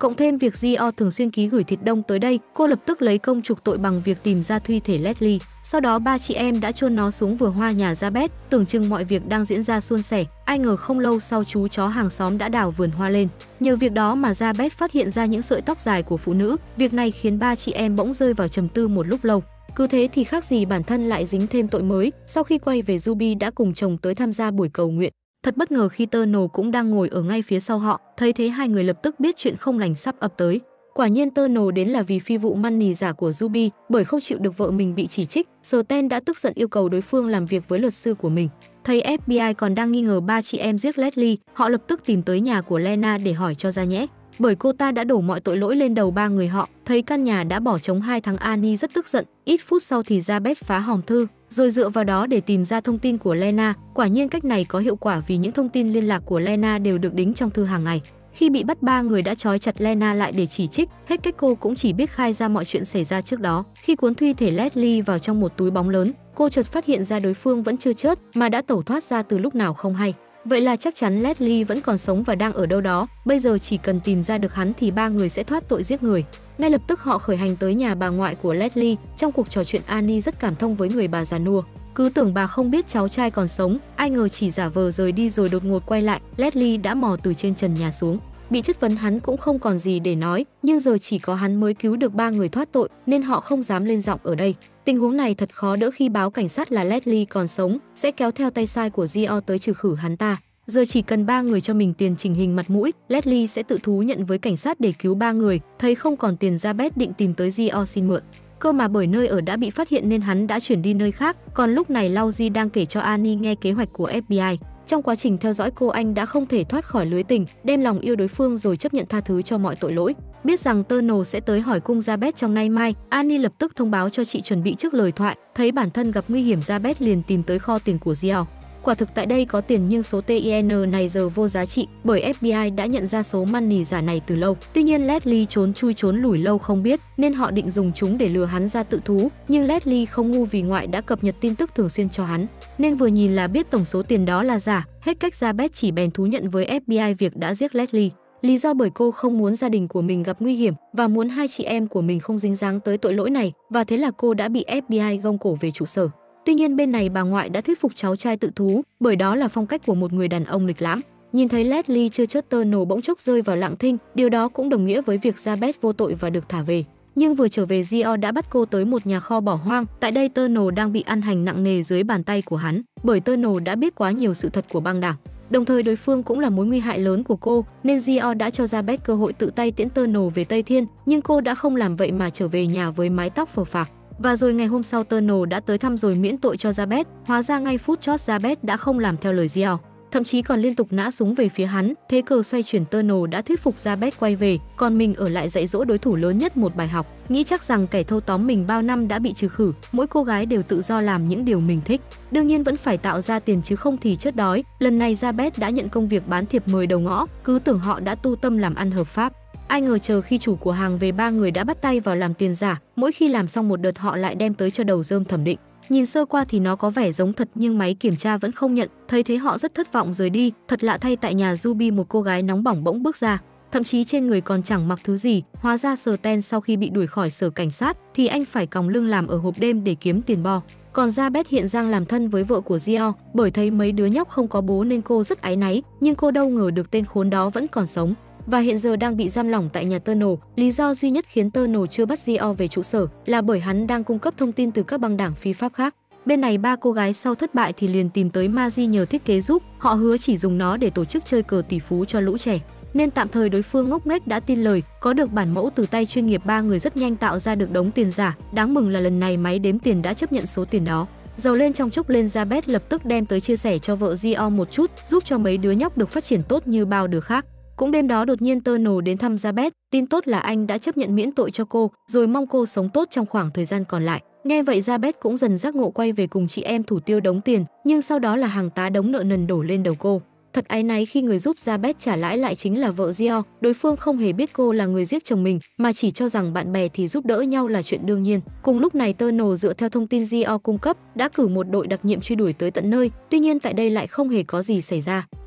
Cộng thêm việc Gio thường xuyên ký gửi thịt đông tới đây, cô lập tức lấy công chuộc tội bằng việc tìm ra thi thể Leslie. Sau đó ba chị em đã chôn nó xuống vườn hoa nhà Jabez, tưởng chừng mọi việc đang diễn ra suôn sẻ. Ai ngờ không lâu sau chú chó hàng xóm đã đào vườn hoa lên. Nhờ việc đó mà Jabez phát hiện ra những sợi tóc dài của phụ nữ. Việc này khiến ba chị em bỗng rơi vào trầm tư một lúc lâu. Cứ thế thì khác gì bản thân lại dính thêm tội mới. Sau khi quay về, Ruby đã cùng chồng tới tham gia buổi cầu nguyện. Thật bất ngờ khi Tunnel cũng đang ngồi ở ngay phía sau họ, thấy thế hai người lập tức biết chuyện không lành sắp ập tới. Quả nhiên Tunnel đến là vì phi vụ money giả của Ruby, bởi không chịu được vợ mình bị chỉ trích, Sten đã tức giận yêu cầu đối phương làm việc với luật sư của mình. Thấy ép bê i còn đang nghi ngờ ba chị em giết Leslie, họ lập tức tìm tới nhà của Lena để hỏi cho ra nhẽ. Bởi cô ta đã đổ mọi tội lỗi lên đầu ba người họ. Thấy căn nhà đã bỏ trống hai tháng, Annie rất tức giận. Ít phút sau thì Jabez phá hòm thư, rồi dựa vào đó để tìm ra thông tin của Lena. Quả nhiên cách này có hiệu quả vì những thông tin liên lạc của Lena đều được đính trong thư hàng ngày. Khi bị bắt, ba người đã trói chặt Lena lại để chỉ trích. Hết cách cô cũng chỉ biết khai ra mọi chuyện xảy ra trước đó. Khi cuốn thi thể Leslie vào trong một túi bóng lớn, cô chợt phát hiện ra đối phương vẫn chưa chết mà đã tẩu thoát ra từ lúc nào không hay. Vậy là chắc chắn Leslie vẫn còn sống và đang ở đâu đó. Bây giờ chỉ cần tìm ra được hắn thì ba người sẽ thoát tội giết người. Ngay lập tức họ khởi hành tới nhà bà ngoại của Leslie. Trong cuộc trò chuyện, Annie rất cảm thông với người bà già nua. Cứ tưởng bà không biết cháu trai còn sống, ai ngờ chỉ giả vờ rời đi rồi đột ngột quay lại. Leslie đã mò từ trên trần nhà xuống. Bị chất vấn hắn cũng không còn gì để nói, nhưng giờ chỉ có hắn mới cứu được ba người thoát tội nên họ không dám lên giọng ở đây. Tình huống này thật khó đỡ khi báo cảnh sát là Leslie còn sống sẽ kéo theo tay sai của Gio tới trừ khử hắn ta. Giờ chỉ cần ba người cho mình tiền chỉnh hình mặt mũi, Leslie sẽ tự thú nhận với cảnh sát để cứu ba người. Thấy không còn tiền, Jabez định tìm tới Gio xin mượn. Cơ mà bởi nơi ở đã bị phát hiện nên hắn đã chuyển đi nơi khác. Còn lúc này Laurie đang kể cho Annie nghe kế hoạch của ép bê i. Trong quá trình theo dõi cô, anh đã không thể thoát khỏi lưới tình, đem lòng yêu đối phương rồi chấp nhận tha thứ cho mọi tội lỗi. Biết rằng Tunnel sẽ tới hỏi cung Jabez trong nay mai, Annie lập tức thông báo cho chị chuẩn bị trước lời thoại. Thấy bản thân gặp nguy hiểm, Jabez liền tìm tới kho tiền của Gio. Quả thực tại đây có tiền, nhưng số tin này giờ vô giá trị bởi ép bê i đã nhận ra số money giả này từ lâu. Tuy nhiên Leslie trốn chui trốn lủi lâu không biết nên họ định dùng chúng để lừa hắn ra tự thú, nhưng Leslie không ngu vì ngoại đã cập nhật tin tức thường xuyên cho hắn, nên vừa nhìn là biết tổng số tiền đó là giả. Hết cách, Jabez chỉ bèn thú nhận với ép bê i việc đã giết Leslie. Lý do bởi cô không muốn gia đình của mình gặp nguy hiểm và muốn hai chị em của mình không dính dáng tới tội lỗi này, và thế là cô đã bị ép bê i gông cổ về trụ sở. Tuy nhiên bên này bà ngoại đã thuyết phục cháu trai tự thú, bởi đó là phong cách của một người đàn ông lịch lãm. Nhìn thấy Leslie chưa chết, Tunnel bỗng chốc rơi vào lặng thinh, điều đó cũng đồng nghĩa với việc Jabez vô tội và được thả về. Nhưng vừa trở về, Gio đã bắt cô tới một nhà kho bỏ hoang. Tại đây Tunnel đang bị ăn hành nặng nề dưới bàn tay của hắn, bởi Tunnel đã biết quá nhiều sự thật của băng đảng. Đồng thời đối phương cũng là mối nguy hại lớn của cô, nên Gio đã cho Jabez cơ hội tự tay tiễn Tunnel về Tây Thiên, nhưng cô đã không làm vậy mà trở về nhà với mái tóc phờ phạc. Và rồi ngày hôm sau Tunnel đã tới thăm rồi miễn tội cho Jabez. Hóa ra ngay phút chót Jabez đã không làm theo lời Gio, thậm chí còn liên tục nã súng về phía hắn. Thế cờ xoay chuyển, Tunnel đã thuyết phục Jabez quay về, còn mình ở lại dạy dỗ đối thủ lớn nhất một bài học. Nghĩ chắc rằng kẻ thâu tóm mình bao năm đã bị trừ khử, mỗi cô gái đều tự do làm những điều mình thích. Đương nhiên vẫn phải tạo ra tiền chứ không thì chết đói. Lần này Jabez đã nhận công việc bán thiệp mời đầu ngõ, cứ tưởng họ đã tu tâm làm ăn hợp pháp. Ai ngờ chờ khi chủ của hàng về, ba người đã bắt tay vào làm tiền giả. Mỗi khi làm xong một đợt họ lại đem tới cho đầu rơm thẩm định. Nhìn sơ qua thì nó có vẻ giống thật nhưng máy kiểm tra vẫn không nhận. Thấy thế họ rất thất vọng rời đi. Thật lạ thay, tại nhà Ruby một cô gái nóng bỏng bỗng bước ra, thậm chí trên người còn chẳng mặc thứ gì. Hóa ra Sten sau khi bị đuổi khỏi sở cảnh sát thì anh phải còng lưng làm ở hộp đêm để kiếm tiền bo. Còn Jabez hiện đang làm thân với vợ của Gio, bởi thấy mấy đứa nhóc không có bố nên cô rất áy náy, nhưng cô đâu ngờ được tên khốn đó vẫn còn sống và hiện giờ đang bị giam lỏng tại nhà Tunnel. Lý do duy nhất khiến Tunnel chưa bắt Gio về trụ sở là bởi hắn đang cung cấp thông tin từ các băng đảng phi pháp khác. Bên này ba cô gái sau thất bại thì liền tìm tới Magi nhờ thiết kế giúp. Họ hứa chỉ dùng nó để tổ chức chơi cờ tỷ phú cho lũ trẻ, nên tạm thời đối phương ngốc nghếch đã tin lời. Có được bản mẫu từ tay chuyên nghiệp, ba người rất nhanh tạo ra được đống tiền giả. Đáng mừng là lần này máy đếm tiền đã chấp nhận số tiền đó. Giàu lên trong chốc lên, Jabez lập tức đem tới chia sẻ cho vợ Gio một chút, giúp cho mấy đứa nhóc được phát triển tốt như bao đứa khác. Cũng đêm đó đột nhiên Tunnel đến thăm Jabez, tin tốt là anh đã chấp nhận miễn tội cho cô, rồi mong cô sống tốt trong khoảng thời gian còn lại. Nghe vậy Jabez cũng dần giác ngộ, quay về cùng chị em thủ tiêu đống tiền, nhưng sau đó là hàng tá đống nợ nần đổ lên đầu cô. Thật áy náy khi người giúp Jabez trả lãi lại chính là vợ Gio. Đối phương không hề biết cô là người giết chồng mình, mà chỉ cho rằng bạn bè thì giúp đỡ nhau là chuyện đương nhiên. Cùng lúc này Tunnel dựa theo thông tin Gio cung cấp đã cử một đội đặc nhiệm truy đuổi tới tận nơi. Tuy nhiên tại đây lại không hề có gì xảy ra.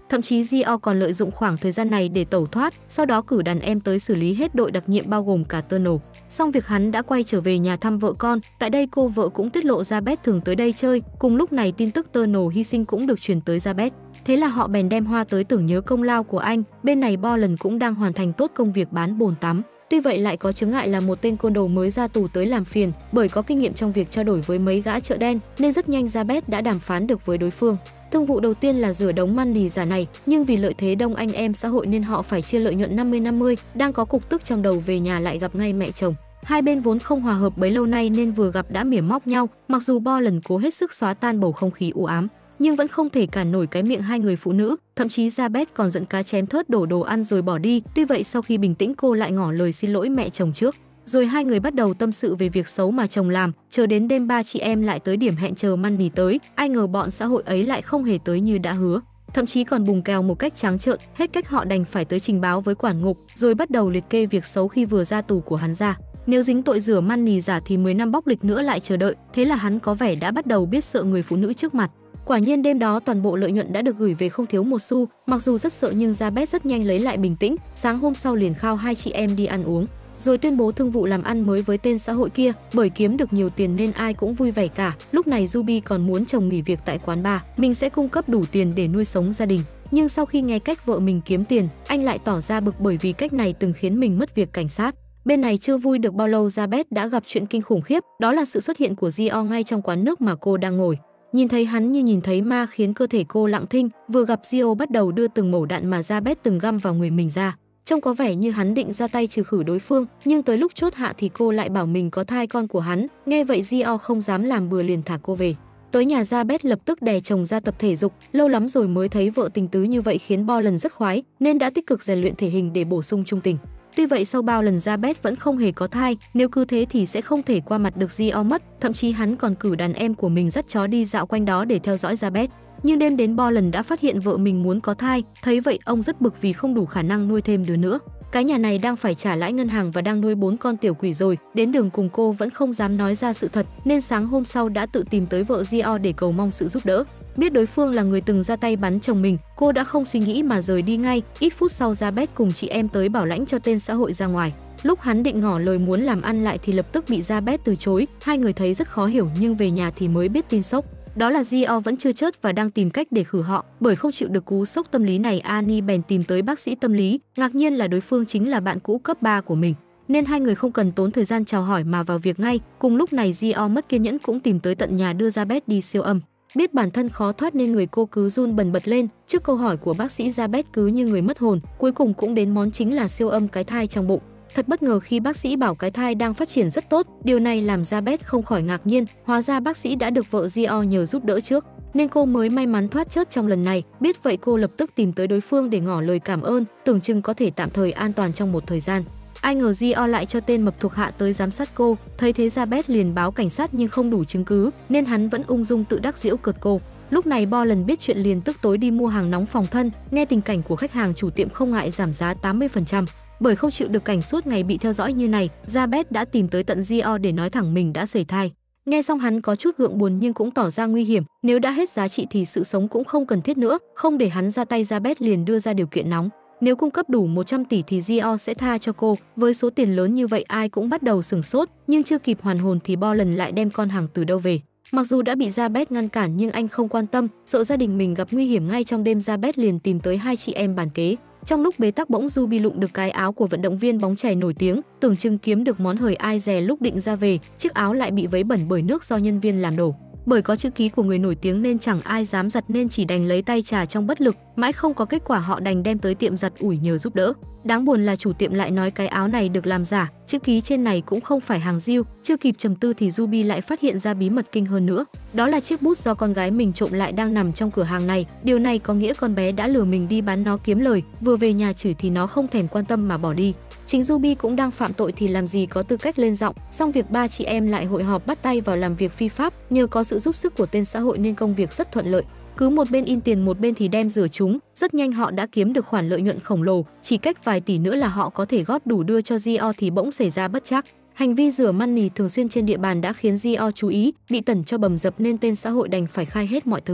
Thậm chí Gio còn lợi dụng khoảng thời gian này để tẩu thoát, sau đó cử đàn em tới xử lý hết đội đặc nhiệm bao gồm cả Tunnel. Xong việc hắn đã quay trở về nhà thăm vợ con, tại đây cô vợ cũng tiết lộ ra Beth thường tới đây chơi, cùng lúc này tin tức Tunnel hy sinh cũng được truyền tới ra Beth. Thế là họ bèn đem hoa tới tưởng nhớ công lao của anh, bên này Boland cũng đang hoàn thành tốt công việc bán bồn tắm. Tuy vậy lại có chướng ngại là một tên côn đồ mới ra tù tới làm phiền, bởi có kinh nghiệm trong việc trao đổi với mấy gã chợ đen nên rất nhanh Jabez đã đàm phán được với đối phương. Thương vụ đầu tiên là rửa đống money giả này, nhưng vì lợi thế đông anh em xã hội nên họ phải chia lợi nhuận năm mươi năm mươi, đang có cục tức trong đầu về nhà lại gặp ngay mẹ chồng. Hai bên vốn không hòa hợp bấy lâu nay nên vừa gặp đã mỉa móc nhau, mặc dù Boland cố hết sức xóa tan bầu không khí u ám, nhưng vẫn không thể cản nổi cái miệng hai người phụ nữ, thậm chí Jabez còn giận cá chém thớt đổ đồ ăn rồi bỏ đi. Tuy vậy sau khi bình tĩnh cô lại ngỏ lời xin lỗi mẹ chồng trước, rồi hai người bắt đầu tâm sự về việc xấu mà chồng làm. Chờ đến đêm ba chị em lại tới điểm hẹn chờ money tới, ai ngờ bọn xã hội ấy lại không hề tới như đã hứa, thậm chí còn bùng kèo một cách trắng trợn. Hết cách họ đành phải tới trình báo với quản ngục, rồi bắt đầu liệt kê việc xấu khi vừa ra tù của hắn ra. Nếu dính tội rửa money giả thì mười năm bóc lịch nữa lại chờ đợi. Thế là hắn có vẻ đã bắt đầu biết sợ người phụ nữ trước mặt. Quả nhiên đêm đó toàn bộ lợi nhuận đã được gửi về không thiếu một xu. Mặc dù rất sợ nhưng Jabez rất nhanh lấy lại bình tĩnh. Sáng hôm sau liền khao hai chị em đi ăn uống, rồi tuyên bố thương vụ làm ăn mới với tên xã hội kia. Bởi kiếm được nhiều tiền nên ai cũng vui vẻ cả. Lúc này Ruby còn muốn chồng nghỉ việc tại quán bar, mình sẽ cung cấp đủ tiền để nuôi sống gia đình. Nhưng sau khi nghe cách vợ mình kiếm tiền, anh lại tỏ ra bực bởi vì cách này từng khiến mình mất việc cảnh sát. Bên này chưa vui được bao lâu, Jabez đã gặp chuyện kinh khủng khiếp, đó là sự xuất hiện của Gio ngay trong quán nước mà cô đang ngồi. Nhìn thấy hắn như nhìn thấy ma khiến cơ thể cô lặng thinh. Vừa gặp Gio bắt đầu đưa từng mẩu đạn mà Jabez từng găm vào người mình ra. Trông có vẻ như hắn định ra tay trừ khử đối phương, nhưng tới lúc chốt hạ thì cô lại bảo mình có thai con của hắn. Nghe vậy Gio không dám làm bừa liền thả cô về. Tới nhà Jabez lập tức đè chồng ra tập thể dục, lâu lắm rồi mới thấy vợ tình tứ như vậy khiến Boland rất khoái, nên đã tích cực rèn luyện thể hình để bổ sung trung tình. Tuy vậy sau bao lần Jabez vẫn không hề có thai, nếu cứ thế thì sẽ không thể qua mặt được Gio mất, thậm chí hắn còn cử đàn em của mình dắt chó đi dạo quanh đó để theo dõi Jabez. Nhưng đêm đến Boland đã phát hiện vợ mình muốn có thai, thấy vậy ông rất bực vì không đủ khả năng nuôi thêm đứa nữa. Cái nhà này đang phải trả lãi ngân hàng và đang nuôi bốn con tiểu quỷ rồi, đến đường cùng cô vẫn không dám nói ra sự thật, nên sáng hôm sau đã tự tìm tới vợ Gio để cầu mong sự giúp đỡ. Biết đối phương là người từng ra tay bắn chồng mình, cô đã không suy nghĩ mà rời đi ngay. Ít phút sau Jabez cùng chị em tới bảo lãnh cho tên xã hội ra ngoài. Lúc hắn định ngỏ lời muốn làm ăn lại thì lập tức bị Jabez từ chối. Hai người thấy rất khó hiểu nhưng về nhà thì mới biết tin sốc. Đó là Gio vẫn chưa chớt và đang tìm cách để khử họ. Bởi không chịu được cú sốc tâm lý này, Annie bèn tìm tới bác sĩ tâm lý. Ngạc nhiên là đối phương chính là bạn cũ cấp ba của mình, nên hai người không cần tốn thời gian chào hỏi mà vào việc ngay. Cùng lúc này Gio mất kiên nhẫn cũng tìm tới tận nhà đưa Jabez đi siêu âm. Biết bản thân khó thoát nên người cô cứ run bần bật lên. Trước câu hỏi của bác sĩ, Jabez cứ như người mất hồn. Cuối cùng cũng đến món chính là siêu âm cái thai trong bụng. Thật bất ngờ khi bác sĩ bảo cái thai đang phát triển rất tốt, điều này làm Jabez không khỏi ngạc nhiên. Hóa ra bác sĩ đã được vợ Gio nhờ giúp đỡ trước, nên cô mới may mắn thoát chết trong lần này. Biết vậy cô lập tức tìm tới đối phương để ngỏ lời cảm ơn, tưởng chừng có thể tạm thời an toàn trong một thời gian. Ai ngờ Gio lại cho tên mập thuộc hạ tới giám sát cô. Thấy thế Jabez liền báo cảnh sát nhưng không đủ chứng cứ, nên hắn vẫn ung dung tự đắc giễu cợt cô. Lúc này Boland biết chuyện liền tức tối đi mua hàng nóng phòng thân. Nghe tình cảnh của khách hàng, chủ tiệm không ngại giảm giá tám mươi phần trăm. Bởi không chịu được cảnh suốt ngày bị theo dõi như này, Jabez đã tìm tới tận Gio để nói thẳng mình đã sẩy thai. Nghe xong hắn có chút gượng buồn nhưng cũng tỏ ra nguy hiểm, nếu đã hết giá trị thì sự sống cũng không cần thiết nữa. Không để hắn ra tay, Jabez liền đưa ra điều kiện nóng. Nếu cung cấp đủ một trăm tỷ thì Gio sẽ tha cho cô. Với số tiền lớn như vậy ai cũng bắt đầu sửng sốt, nhưng chưa kịp hoàn hồn thì Boland lại đem con hàng từ đâu về. Mặc dù đã bị Jabez ngăn cản nhưng anh không quan tâm, sợ gia đình mình gặp nguy hiểm. Ngay trong đêm Jabez liền tìm tới hai chị em bàn kế. Trong lúc bế tắc bỗng Ruby lụng được cái áo của vận động viên bóng chày nổi tiếng, tưởng chừng kiếm được món hời, ai dè lúc định ra về, chiếc áo lại bị vấy bẩn bởi nước do nhân viên làm đổ. Bởi có chữ ký của người nổi tiếng nên chẳng ai dám giặt nên chỉ đành lấy tay trà trong bất lực, mãi không có kết quả họ đành đem tới tiệm giặt ủi nhờ giúp đỡ. Đáng buồn là chủ tiệm lại nói cái áo này được làm giả, chữ ký trên này cũng không phải hàng Diu. Chưa kịp trầm tư thì Ruby lại phát hiện ra bí mật kinh hơn nữa, đó là chiếc bút do con gái mình trộm lại đang nằm trong cửa hàng này. Điều này có nghĩa con bé đã lừa mình đi bán nó kiếm lời, vừa về nhà chửi thì nó không thèm quan tâm mà bỏ đi. Chính Ruby cũng đang phạm tội thì làm gì có tư cách lên giọng. Xong việc ba chị em lại hội họp bắt tay vào làm việc phi pháp, nhờ có sự giúp sức của tên xã hội nên công việc rất thuận lợi. Cứ một bên in tiền một bên thì đem rửa chúng, rất nhanh họ đã kiếm được khoản lợi nhuận khổng lồ, chỉ cách vài tỷ nữa là họ có thể góp đủ đưa cho Gio thì bỗng xảy ra bất trắc. Hành vi rửa money thường xuyên trên địa bàn đã khiến Gio chú ý, bị tẩn cho bầm dập nên tên xã hội đành phải khai hết mọi thứ.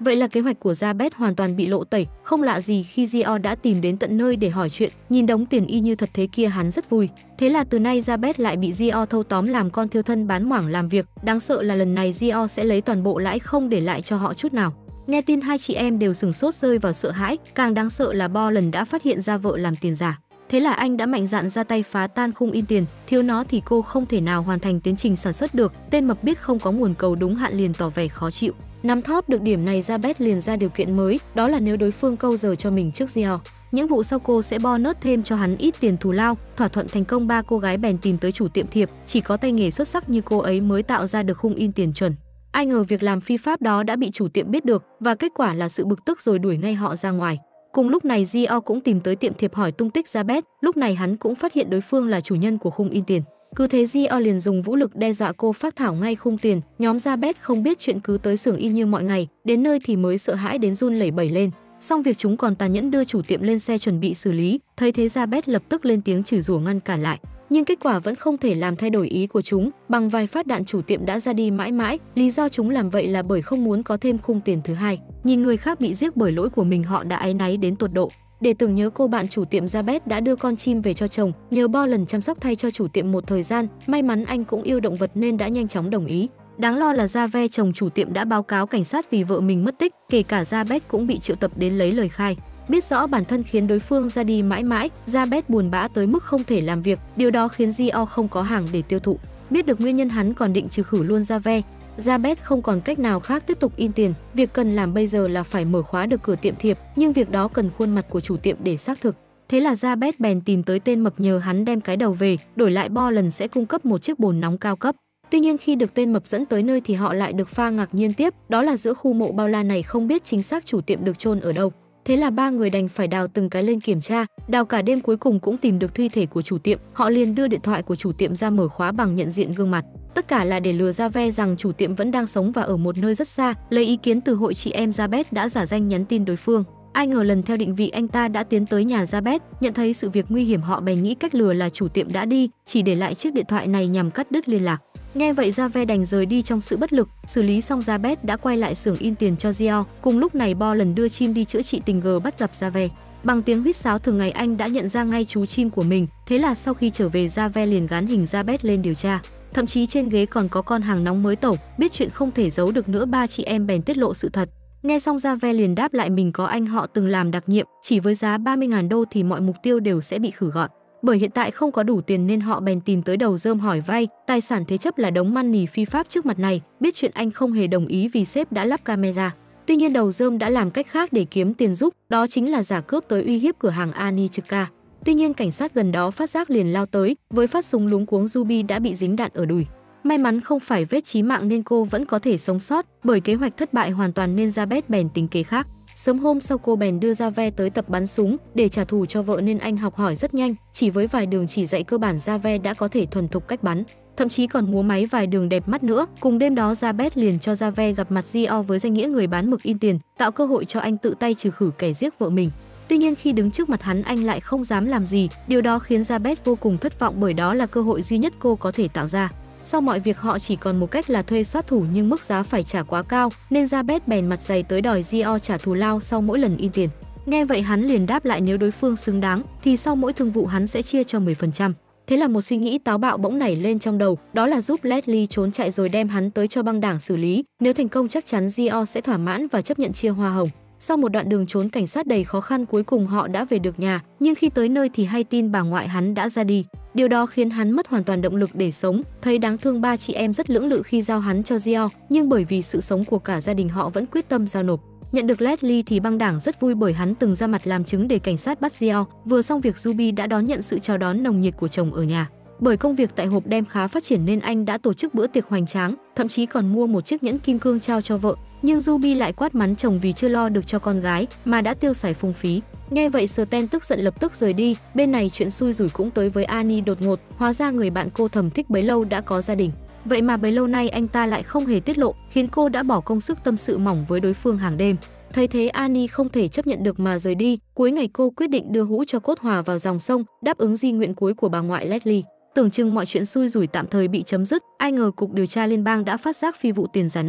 Vậy là kế hoạch của Jabez hoàn toàn bị lộ tẩy, không lạ gì khi Gio đã tìm đến tận nơi để hỏi chuyện, nhìn đống tiền y như thật thế kia hắn rất vui. Thế là từ nay Jabez lại bị Gio thâu tóm làm con thiêu thân bán mảng làm việc, đáng sợ là lần này Gio sẽ lấy toàn bộ lãi không để lại cho họ chút nào. Nghe tin hai chị em đều sửng sốt rơi vào sợ hãi, càng đáng sợ là Boland đã phát hiện ra vợ làm tiền giả. Thế là anh đã mạnh dạn ra tay phá tan khung in tiền, thiếu nó thì cô không thể nào hoàn thành tiến trình sản xuất được. Tên mập biết không có nguồn cầu đúng hạn liền tỏ vẻ khó chịu. Nắm thóp được điểm này, Jabez liền ra điều kiện mới, đó là nếu đối phương câu giờ cho mình trước Gio, những vụ sau cô sẽ bonus thêm cho hắn ít tiền thù lao. Thỏa thuận thành công, ba cô gái bèn tìm tới chủ tiệm thiệp, chỉ có tay nghề xuất sắc như cô ấy mới tạo ra được khung in tiền chuẩn. Ai ngờ việc làm phi pháp đó đã bị chủ tiệm biết được và kết quả là sự bực tức rồi đuổi ngay họ ra ngoài. Cùng lúc này Gio cũng tìm tới tiệm thiệp hỏi tung tích Jabez, lúc này hắn cũng phát hiện đối phương là chủ nhân của khung in tiền. Cứ thế Gio liền dùng vũ lực đe dọa cô phác thảo ngay khung tiền. Nhóm Jabez không biết chuyện cứ tới xưởng in như mọi ngày, đến nơi thì mới sợ hãi đến run lẩy bẩy lên. Xong việc chúng còn tàn nhẫn đưa chủ tiệm lên xe chuẩn bị xử lý. Thấy thế Jabez lập tức lên tiếng chửi rủa ngăn cản lại, nhưng kết quả vẫn không thể làm thay đổi ý của chúng. Bằng vài phát đạn chủ tiệm đã ra đi mãi mãi. Lý do chúng làm vậy là bởi không muốn có thêm khung tiền thứ hai. Nhìn người khác bị giết bởi lỗi của mình, họ đã áy náy đến tột độ. Để tưởng nhớ cô bạn chủ tiệm, Jabez đã đưa con chim về cho chồng, nhờ Boland chăm sóc thay cho chủ tiệm một thời gian. May mắn anh cũng yêu động vật nên đã nhanh chóng đồng ý. Đáng lo là Jave, chồng chủ tiệm, đã báo cáo cảnh sát vì vợ mình mất tích, kể cả Jabez cũng bị triệu tập đến lấy lời khai. Biết rõ bản thân khiến đối phương ra đi mãi mãi, Jabez buồn bã tới mức không thể làm việc, điều đó khiến Gio không có hàng để tiêu thụ. Biết được nguyên nhân, hắn còn định trừ khử luôn Jave. Jabez không còn cách nào khác tiếp tục in tiền, việc cần làm bây giờ là phải mở khóa được cửa tiệm thiệp, nhưng việc đó cần khuôn mặt của chủ tiệm để xác thực. Thế là Jabez bèn tìm tới tên mập nhờ hắn đem cái đầu về, đổi lại Boland sẽ cung cấp một chiếc bồn nóng cao cấp. Tuy nhiên khi được tên mập dẫn tới nơi thì họ lại được pha ngạc nhiên tiếp, đó là giữa khu mộ bao la này không biết chính xác chủ tiệm được chôn ở đâu. Thế là ba người đành phải đào từng cái lên kiểm tra, đào cả đêm cuối cùng cũng tìm được thi thể của chủ tiệm. Họ liền đưa điện thoại của chủ tiệm ra mở khóa bằng nhận diện gương mặt. Tất cả là để lừa Jave rằng chủ tiệm vẫn đang sống và ở một nơi rất xa. Lấy ý kiến từ hội chị em, Jabez đã giả danh nhắn tin đối phương. Ai ngờ lần theo định vị anh ta đã tiến tới nhà Jabez, nhận thấy sự việc nguy hiểm họ bèn nghĩ cách lừa là chủ tiệm đã đi, chỉ để lại chiếc điện thoại này nhằm cắt đứt liên lạc. Nghe vậy Jave đành rời đi trong sự bất lực. Xử lý xong, Jabez đã quay lại xưởng in tiền cho Gio. Cùng lúc này Boland đưa chim đi chữa trị, tình cờ bắt gặp Jave. Bằng tiếng huýt sáo thường ngày anh đã nhận ra ngay chú chim của mình. Thế là sau khi trở về, Jave liền gán hình Jabez lên điều tra. Thậm chí trên ghế còn có con hàng nóng mới tẩu. Biết chuyện không thể giấu được nữa, ba chị em bèn tiết lộ sự thật. Nghe xong Jave liền đáp lại mình có anh họ từng làm đặc nhiệm, chỉ với giá ba mươi nghìn đô thì mọi mục tiêu đều sẽ bị khử gọn. Bởi hiện tại không có đủ tiền nên họ bèn tìm tới đầu rơm hỏi vay, tài sản thế chấp là đống money phi pháp trước mặt này. Biết chuyện anh không hề đồng ý vì sếp đã lắp camera. Tuy nhiên đầu rơm đã làm cách khác để kiếm tiền giúp, đó chính là giả cướp tới uy hiếp cửa hàng Anichika. Tuy nhiên cảnh sát gần đó phát giác liền lao tới, với phát súng luống cuống Ruby đã bị dính đạn ở đùi. May mắn không phải vết chí mạng nên cô vẫn có thể sống sót, bởi kế hoạch thất bại hoàn toàn nên Jabez bèn tính kế khác. Sớm hôm sau cô bèn đưa Jave tới tập bắn súng để trả thù cho vợ nên anh học hỏi rất nhanh, chỉ với vài đường chỉ dạy cơ bản Jave đã có thể thuần thục cách bắn, thậm chí còn múa máy vài đường đẹp mắt nữa. Cùng đêm đó Jabez liền cho Jave gặp mặt Gio với danh nghĩa người bán mực in tiền, tạo cơ hội cho anh tự tay trừ khử kẻ giết vợ mình. Tuy nhiên khi đứng trước mặt hắn, anh lại không dám làm gì, điều đó khiến Jabez vô cùng thất vọng bởi đó là cơ hội duy nhất cô có thể tạo ra. Sau mọi việc họ chỉ còn một cách là thuê sát thủ, nhưng mức giá phải trả quá cao nên Jabez bèn mặt dày tới đòi Gio trả thù lao sau mỗi lần in tiền. Nghe vậy hắn liền đáp lại nếu đối phương xứng đáng thì sau mỗi thương vụ hắn sẽ chia cho mười phần trăm. Thế là một suy nghĩ táo bạo bỗng nảy lên trong đầu, đó là giúp Leslie trốn chạy rồi đem hắn tới cho băng đảng xử lý. Nếu thành công chắc chắn Gio sẽ thỏa mãn và chấp nhận chia hoa hồng. Sau một đoạn đường trốn cảnh sát đầy khó khăn, cuối cùng họ đã về được nhà, nhưng khi tới nơi thì hay tin bà ngoại hắn đã ra đi. Điều đó khiến hắn mất hoàn toàn động lực để sống. Thấy đáng thương, ba chị em rất lưỡng lự khi giao hắn cho Gio, nhưng bởi vì sự sống của cả gia đình họ vẫn quyết tâm giao nộp. Nhận được Leslie thì băng đảng rất vui bởi hắn từng ra mặt làm chứng để cảnh sát bắt Gio. Vừa xong việc, Ruby đã đón nhận sự chào đón nồng nhiệt của chồng ở nhà. Bởi công việc tại hộp đêm khá phát triển nên anh đã tổ chức bữa tiệc hoành tráng, thậm chí còn mua một chiếc nhẫn kim cương trao cho vợ. Nhưng Ruby lại quát mắng chồng vì chưa lo được cho con gái mà đã tiêu xài phung phí. Nghe vậy Sten tức giận lập tức rời đi. Bên này chuyện xui rủi cũng tới với Annie đột ngột, hóa ra người bạn cô thầm thích bấy lâu đã có gia đình. Vậy mà bấy lâu nay anh ta lại không hề tiết lộ, khiến cô đã bỏ công sức tâm sự mỏng với đối phương hàng đêm. Thấy thế Annie không thể chấp nhận được mà rời đi. Cuối ngày cô quyết định đưa hũ cho cốt hòa vào dòng sông, đáp ứng di nguyện cuối của bà ngoại Leslie. Tưởng chừng mọi chuyện xui rủi tạm thời bị chấm dứt, ai ngờ cục điều tra liên bang đã phát giác phi vụ tiền giả này.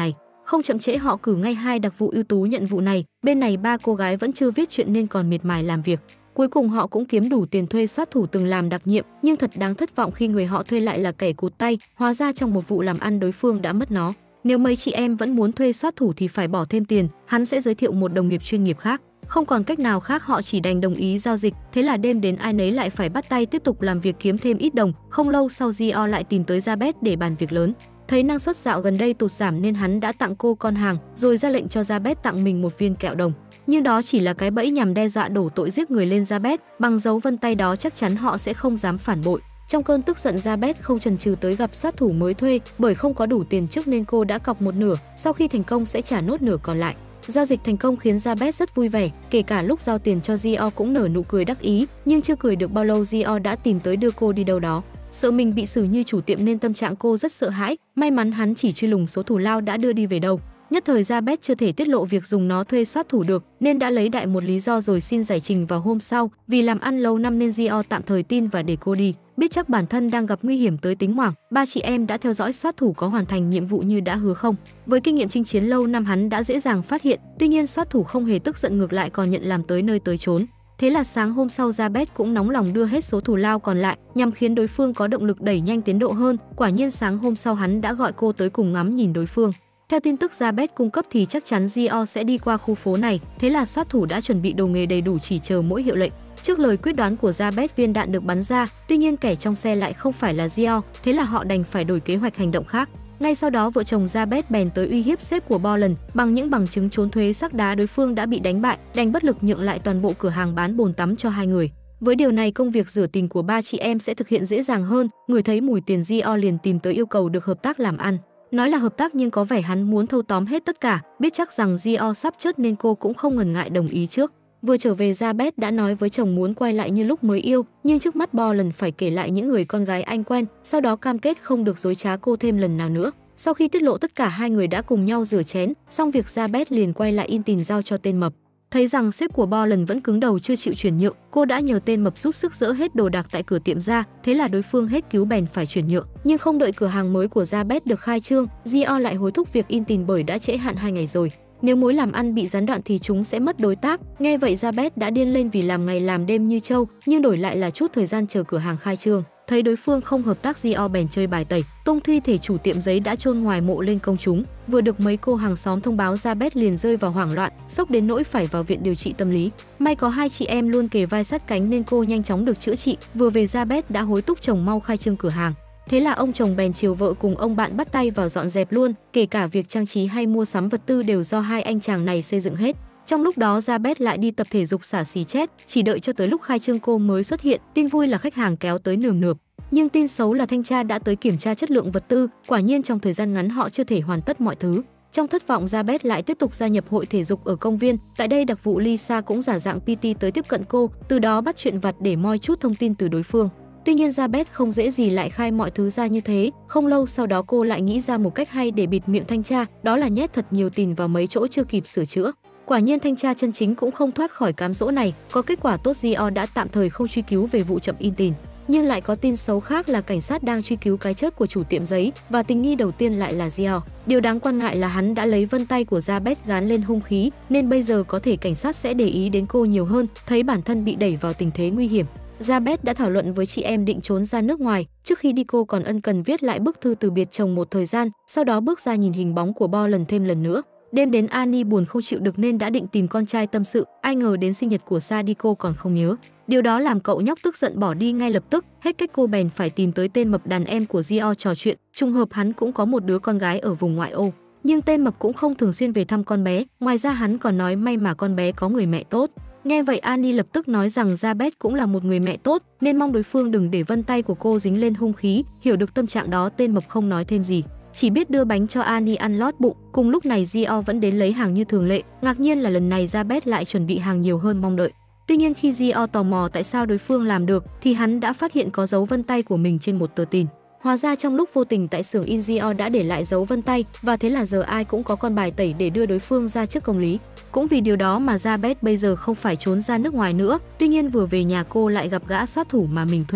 Không chậm trễ họ cử ngay hai đặc vụ ưu tú nhận vụ này, bên này ba cô gái vẫn chưa viết chuyện nên còn miệt mài làm việc. Cuối cùng họ cũng kiếm đủ tiền thuê soát thủ từng làm đặc nhiệm, nhưng thật đáng thất vọng khi người họ thuê lại là kẻ cụt tay, hóa ra trong một vụ làm ăn đối phương đã mất nó. Nếu mấy chị em vẫn muốn thuê soát thủ thì phải bỏ thêm tiền, hắn sẽ giới thiệu một đồng nghiệp chuyên nghiệp khác. Không còn cách nào khác họ chỉ đành đồng ý giao dịch, thế là đêm đến ai nấy lại phải bắt tay tiếp tục làm việc kiếm thêm ít đồng. Không lâu sau Gio lại tìm tới Jabez để bàn việc lớn. Thấy năng suất dạo gần đây tụt giảm nên hắn đã tặng cô con hàng, rồi ra lệnh cho Jabez tặng mình một viên kẹo đồng. Nhưng đó chỉ là cái bẫy nhằm đe dọa đổ tội giết người lên Jabez, bằng dấu vân tay đó chắc chắn họ sẽ không dám phản bội. Trong cơn tức giận Jabez không chần chừ tới gặp sát thủ mới thuê, bởi không có đủ tiền trước nên cô đã cọc một nửa, sau khi thành công sẽ trả nốt nửa còn lại. Giao dịch thành công khiến Jabez rất vui vẻ, kể cả lúc giao tiền cho Gio cũng nở nụ cười đắc ý, nhưng chưa cười được bao lâu Gio đã tìm tới đưa cô đi đâu đó. Sợ mình bị xử như chủ tiệm nên tâm trạng cô rất sợ hãi, may mắn hắn chỉ truy lùng số thù lao đã đưa đi về đâu. Nhất thời Jabez chưa thể tiết lộ việc dùng nó thuê soát thủ được nên đã lấy đại một lý do rồi xin giải trình vào hôm sau, vì làm ăn lâu năm nên Gio tạm thời tin và để cô đi. Biết chắc bản thân đang gặp nguy hiểm tới tính mạng, ba chị em đã theo dõi soát thủ có hoàn thành nhiệm vụ như đã hứa không. Với kinh nghiệm chinh chiến lâu năm hắn đã dễ dàng phát hiện, tuy nhiên soát thủ không hề tức giận, ngược lại còn nhận làm tới nơi tới chốn. Thế là sáng hôm sau Jabez cũng nóng lòng đưa hết số thù lao còn lại nhằm khiến đối phương có động lực đẩy nhanh tiến độ hơn. Quả nhiên sáng hôm sau hắn đã gọi cô tới cùng ngắm nhìn đối phương. Theo tin tức Jabez cung cấp thì chắc chắn Gio sẽ đi qua khu phố này, thế là soát thủ đã chuẩn bị đồ nghề đầy đủ chỉ chờ mỗi hiệu lệnh. Trước lời quyết đoán của Jabez, viên đạn được bắn ra, tuy nhiên kẻ trong xe lại không phải là Gio, thế là họ đành phải đổi kế hoạch hành động khác. Ngay sau đó vợ chồng Jabez bèn tới uy hiếp sếp của Boland, bằng những bằng chứng trốn thuế sắc đá đối phương đã bị đánh bại, đành bất lực nhượng lại toàn bộ cửa hàng bán bồn tắm cho hai người. Với điều này công việc rửa tình của ba chị em sẽ thực hiện dễ dàng hơn. Người thấy mùi tiền Gio liền tìm tới yêu cầu được hợp tác làm ăn. Nói là hợp tác nhưng có vẻ hắn muốn thâu tóm hết tất cả, biết chắc rằng Gio sắp chết nên cô cũng không ngần ngại đồng ý trước. Vừa trở về Jabez đã nói với chồng muốn quay lại như lúc mới yêu, nhưng trước mắt Boland phải kể lại những người con gái anh quen, sau đó cam kết không được dối trá cô thêm lần nào nữa. Sau khi tiết lộ tất cả, hai người đã cùng nhau rửa chén, xong việc Jabez liền quay lại in tiền giao cho tên mập. Thấy rằng sếp của Boland vẫn cứng đầu chưa chịu chuyển nhượng, cô đã nhờ tên mập giúp sức dỡ hết đồ đạc tại cửa tiệm ra, thế là đối phương hết cứu bèn phải chuyển nhượng. Nhưng không đợi cửa hàng mới của Jabez được khai trương, Gio lại hối thúc việc in tiền bởi đã trễ hạn hai ngày rồi. Nếu mối làm ăn bị gián đoạn thì chúng sẽ mất đối tác. Nghe vậy Jabez đã điên lên vì làm ngày làm đêm như trâu, nhưng đổi lại là chút thời gian chờ cửa hàng khai trương. Thấy đối phương không hợp tác, Gio bèn chơi bài tẩy, tung thi thể chủ tiệm giấy đã chôn ngoài mộ lên công chúng. Vừa được mấy cô hàng xóm thông báo, Jabez liền rơi vào hoảng loạn, sốc đến nỗi phải vào viện điều trị tâm lý. May có hai chị em luôn kề vai sát cánh nên cô nhanh chóng được chữa trị. Vừa về Jabez đã hối thúc chồng mau khai trương cửa hàng. Thế là ông chồng bèn chiều vợ cùng ông bạn bắt tay vào dọn dẹp luôn, kể cả việc trang trí hay mua sắm vật tư đều do hai anh chàng này xây dựng hết. Trong lúc đó Jabez lại đi tập thể dục xả xì chết, chỉ đợi cho tới lúc khai trương cô mới xuất hiện. Tin vui là khách hàng kéo tới nườm nượp, nhưng tin xấu là thanh tra đã tới kiểm tra chất lượng vật tư. Quả nhiên trong thời gian ngắn họ chưa thể hoàn tất mọi thứ. Trong thất vọng, Jabez lại tiếp tục gia nhập hội thể dục ở công viên. Tại đây đặc vụ Lisa cũng giả dạng pê tê tới tiếp cận cô, từ đó bắt chuyện vặt để moi chút thông tin từ đối phương. Tuy nhiên Jabez không dễ gì lại khai mọi thứ ra như thế. Không lâu sau đó cô lại nghĩ ra một cách hay để bịt miệng thanh tra, đó là nhét thật nhiều tiền vào mấy chỗ chưa kịp sửa chữa. Quả nhiên thanh tra chân chính cũng không thoát khỏi cám dỗ này. Có kết quả tốt, Gio đã tạm thời không truy cứu về vụ chậm in tiền. Nhưng lại có tin xấu khác là cảnh sát đang truy cứu cái chết của chủ tiệm giấy, và tình nghi đầu tiên lại là Gio. Điều đáng quan ngại là hắn đã lấy vân tay của Jabez gán lên hung khí, nên bây giờ có thể cảnh sát sẽ để ý đến cô nhiều hơn. Thấy bản thân bị đẩy vào tình thế nguy hiểm, Jabez đã thảo luận với chị em định trốn ra nước ngoài. Trước khi đi cô còn ân cần viết lại bức thư từ biệt chồng một thời gian, sau đó bước ra nhìn hình bóng của Boland thêm lần nữa. Đêm đến Annie buồn không chịu được nên đã định tìm con trai tâm sự, ai ngờ đến sinh nhật của Sadiko còn không nhớ. Điều đó làm cậu nhóc tức giận bỏ đi ngay lập tức. Hết cách cô bèn phải tìm tới tên mập đàn em của Gio trò chuyện. Trùng hợp hắn cũng có một đứa con gái ở vùng ngoại ô, nhưng tên mập cũng không thường xuyên về thăm con bé. Ngoài ra hắn còn nói may mà con bé có người mẹ tốt. Nghe vậy Annie lập tức nói rằng Jabez cũng là một người mẹ tốt, nên mong đối phương đừng để vân tay của cô dính lên hung khí. Hiểu được tâm trạng đó, tên mập không nói thêm gì, chỉ biết đưa bánh cho Annie ăn lót bụng. Cùng lúc này Gio vẫn đến lấy hàng như thường lệ. Ngạc nhiên là lần này Jabez lại chuẩn bị hàng nhiều hơn mong đợi. Tuy nhiên khi Gio tò mò tại sao đối phương làm được thì hắn đã phát hiện có dấu vân tay của mình trên một tờ tin. Hóa ra trong lúc vô tình tại xưởng in Gio đã để lại dấu vân tay, và thế là giờ ai cũng có con bài tẩy để đưa đối phương ra trước công lý. Cũng vì điều đó mà Jabez bây giờ không phải trốn ra nước ngoài nữa. Tuy nhiên vừa về nhà cô lại gặp gã soát thủ mà mình thuê.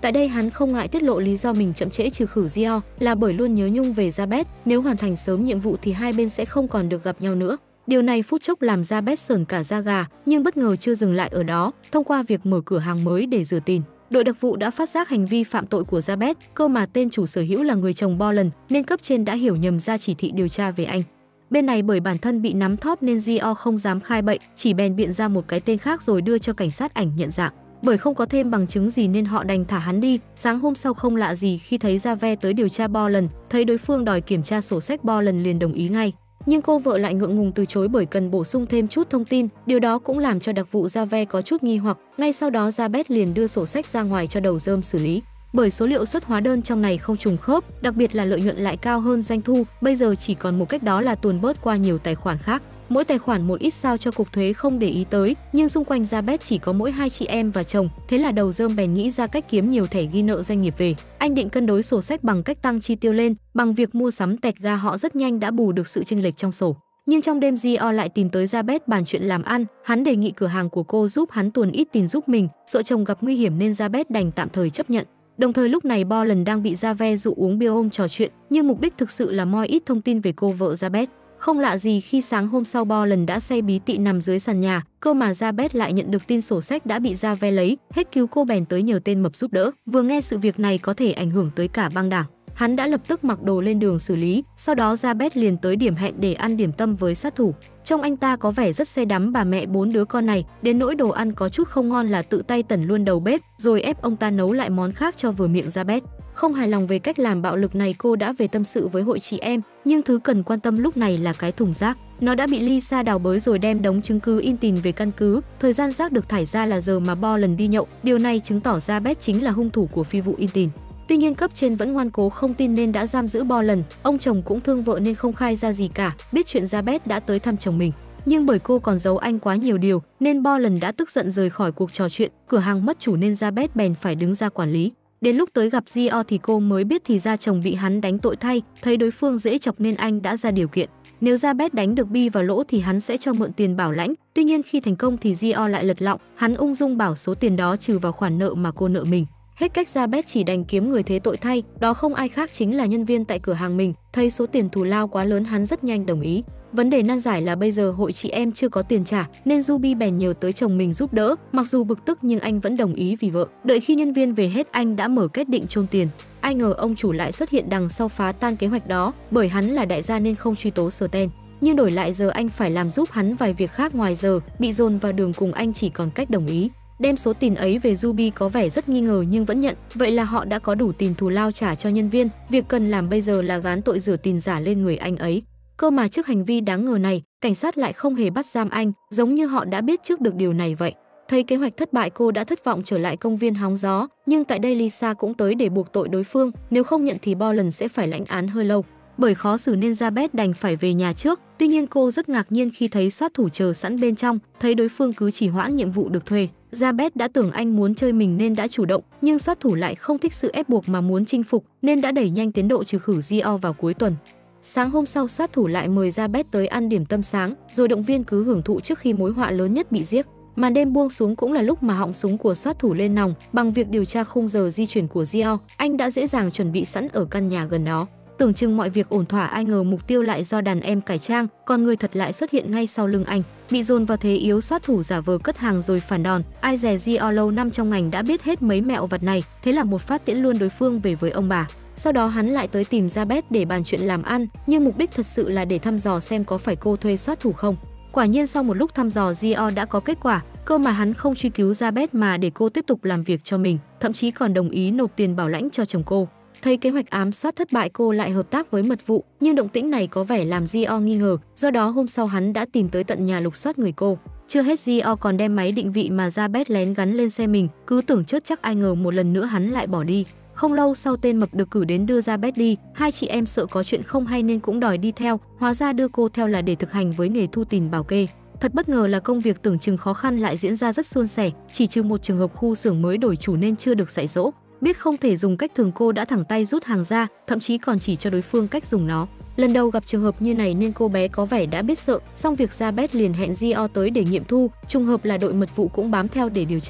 Tại đây hắn không ngại tiết lộ lý do mình chậm trễ trừ khử Gio là bởi luôn nhớ nhung về Jabez, nếu hoàn thành sớm nhiệm vụ thì hai bên sẽ không còn được gặp nhau nữa. Điều này phút chốc làm Jabez sởn cả da gà, nhưng bất ngờ chưa dừng lại ở đó, thông qua việc mở cửa hàng mới để rửa tiền. Đội đặc vụ đã phát giác hành vi phạm tội của Jabez, cơ mà tên chủ sở hữu là người chồng Boland nên cấp trên đã hiểu nhầm ra chỉ thị điều tra về anh. Bên này bởi bản thân bị nắm thóp nên Gio không dám khai bậy, chỉ bèn biện ra một cái tên khác rồi đưa cho cảnh sát ảnh nhận dạng. Bởi không có thêm bằng chứng gì nên họ đành thả hắn đi. Sáng hôm sau không lạ gì khi thấy Jave tới điều tra Boland, thấy đối phương đòi kiểm tra sổ sách Boland liền đồng ý ngay. Nhưng cô vợ lại ngượng ngùng từ chối bởi cần bổ sung thêm chút thông tin, điều đó cũng làm cho đặc vụ Jave có chút nghi hoặc. Ngay sau đó Jabez liền đưa sổ sách ra ngoài cho đầu rơm xử lý. Bởi số liệu xuất hóa đơn trong này không trùng khớp, đặc biệt là lợi nhuận lại cao hơn doanh thu, bây giờ chỉ còn một cách đó là tuồn bớt qua nhiều tài khoản khác. Mỗi tài khoản một ít sao cho cục thuế không để ý tới, nhưng xung quanh Jabez chỉ có mỗi hai chị em và chồng, thế là đầu rơm bèn nghĩ ra cách kiếm nhiều thẻ ghi nợ doanh nghiệp về. Anh định cân đối sổ sách bằng cách tăng chi tiêu lên, bằng việc mua sắm tẹt ga họ rất nhanh đã bù được sự chênh lệch trong sổ. Nhưng trong đêm Gio lại tìm tới Jabez bàn chuyện làm ăn, hắn đề nghị cửa hàng của cô giúp hắn tuồn ít tiền giúp mình, sợ chồng gặp nguy hiểm nên Jabez đành tạm thời chấp nhận. Đồng thời lúc này Boland đang bị Jave dụ uống bia ôm trò chuyện, nhưng mục đích thực sự là moi ít thông tin về cô vợ Jabez. Không lạ gì khi sáng hôm sau Boland đã say bí tị nằm dưới sàn nhà, cơ mà Jabez lại nhận được tin sổ sách đã bị Jave lấy, hết cứu cô bèn tới nhờ tên mập giúp đỡ. Vừa nghe sự việc này có thể ảnh hưởng tới cả băng đảng, hắn đã lập tức mặc đồ lên đường xử lý, sau đó Jabez liền tới điểm hẹn để ăn điểm tâm với sát thủ. Trông anh ta có vẻ rất say đắm bà mẹ bốn đứa con này, đến nỗi đồ ăn có chút không ngon là tự tay tẩn luôn đầu bếp, rồi ép ông ta nấu lại món khác cho vừa miệng Jabez. Không hài lòng về cách làm bạo lực này, cô đã về tâm sự với hội chị em, nhưng thứ cần quan tâm lúc này là cái thùng rác. Nó đã bị Lisa đào bới rồi đem đống chứng cứ in tin về căn cứ. Thời gian rác được thải ra là giờ mà Boland đi nhậu, điều này chứng tỏ Jabez chính là hung thủ của phi vụ in tin. Tuy nhiên cấp trên vẫn ngoan cố không tin nên đã giam giữ Boland. Ông chồng cũng thương vợ nên không khai ra gì cả, biết chuyện Jabez đã tới thăm chồng mình. Nhưng bởi cô còn giấu anh quá nhiều điều nên Boland đã tức giận rời khỏi cuộc trò chuyện. Cửa hàng mất chủ nên Jabez bèn phải đứng ra quản lý. Đến lúc tới gặp Gio thì cô mới biết thì ra chồng bị hắn đánh tội thay, thấy đối phương dễ chọc nên anh đã ra điều kiện. Nếu Jabez đánh được Bi vào lỗ thì hắn sẽ cho mượn tiền bảo lãnh. Tuy nhiên khi thành công thì Gio lại lật lọng, hắn ung dung bảo số tiền đó trừ vào khoản nợ mà cô nợ mình. Hết cách Jabez chỉ đành kiếm người thế tội thay, đó không ai khác chính là nhân viên tại cửa hàng mình. Thấy số tiền thù lao quá lớn hắn rất nhanh đồng ý. Vấn đề nan giải là bây giờ hội chị em chưa có tiền trả nên Ruby bèn nhờ tới chồng mình giúp đỡ, mặc dù bực tức nhưng anh vẫn đồng ý vì vợ. Đợi khi nhân viên về hết anh đã mở kết định chôn tiền. Ai ngờ ông chủ lại xuất hiện đằng sau phá tan kế hoạch đó, bởi hắn là đại gia nên không truy tố Sten. Nhưng đổi lại giờ anh phải làm giúp hắn vài việc khác ngoài giờ, bị dồn vào đường cùng anh chỉ còn cách đồng ý. Đem số tiền ấy về Ruby có vẻ rất nghi ngờ nhưng vẫn nhận, vậy là họ đã có đủ tiền thù lao trả cho nhân viên, việc cần làm bây giờ là gán tội rửa tiền giả lên người anh ấy. Cơ mà trước hành vi đáng ngờ này, cảnh sát lại không hề bắt giam anh, giống như họ đã biết trước được điều này vậy. Thấy kế hoạch thất bại cô đã thất vọng trở lại công viên hóng gió, nhưng tại đây Lisa cũng tới để buộc tội đối phương, nếu không nhận thì Boland sẽ phải lãnh án hơi lâu. Bởi khó xử nên Jabez đành phải về nhà trước, tuy nhiên cô rất ngạc nhiên khi thấy sát thủ chờ sẵn bên trong, thấy đối phương cứ trì hoãn nhiệm vụ được thuê. Jabez đã tưởng anh muốn chơi mình nên đã chủ động, nhưng sát thủ lại không thích sự ép buộc mà muốn chinh phục nên đã đẩy nhanh tiến độ trừ khử Gio vào cuối tuần. Sáng hôm sau sát thủ lại mời Jabez tới ăn điểm tâm sáng, rồi động viên cứ hưởng thụ trước khi mối họa lớn nhất bị giết. Màn đêm buông xuống cũng là lúc mà họng súng của sát thủ lên nòng, bằng việc điều tra khung giờ di chuyển của Gio, anh đã dễ dàng chuẩn bị sẵn ở căn nhà gần đó. Tưởng chừng mọi việc ổn thỏa, ai ngờ mục tiêu lại do đàn em cải trang, còn người thật lại xuất hiện ngay sau lưng anh. Bị dồn vào thế yếu, sát thủ giả vờ cất hàng rồi phản đòn. Ai dè Gio lâu năm trong ngành đã biết hết mấy mẹo vật này, thế là một phát tiễn luôn đối phương về với ông bà. Sau đó hắn lại tới tìm Jabez để bàn chuyện làm ăn, nhưng mục đích thật sự là để thăm dò xem có phải cô thuê sát thủ không. Quả nhiên sau một lúc thăm dò Gio đã có kết quả, cơ mà hắn không truy cứu Jabez mà để cô tiếp tục làm việc cho mình, thậm chí còn đồng ý nộp tiền bảo lãnh cho chồng cô. Thấy kế hoạch ám sát thất bại, cô lại hợp tác với mật vụ, nhưng động tĩnh này có vẻ làm Gio nghi ngờ, do đó hôm sau hắn đã tìm tới tận nhà lục soát người cô. Chưa hết, Gio còn đem máy định vị mà Jabez lén gắn lên xe mình, cứ tưởng chớt chắc, ai ngờ một lần nữa hắn lại bỏ đi. Không lâu sau tên mập được cử đến đưa Jabez đi, hai chị em sợ có chuyện không hay nên cũng đòi đi theo, hóa ra đưa cô theo là để thực hành với nghề thu tiền bảo kê. Thật bất ngờ là công việc tưởng chừng khó khăn lại diễn ra rất suôn sẻ, chỉ trừ một trường hợp khu xưởng mới đổi chủ nên chưa được dạy dỗ. Biết không thể dùng cách thường, cô đã thẳng tay rút hàng ra, thậm chí còn chỉ cho đối phương cách dùng nó. Lần đầu gặp trường hợp như này nên cô bé có vẻ đã biết sợ, xong việc Jabez liền hẹn Gio tới để nghiệm thu, trùng hợp là đội mật vụ cũng bám theo để điều tra.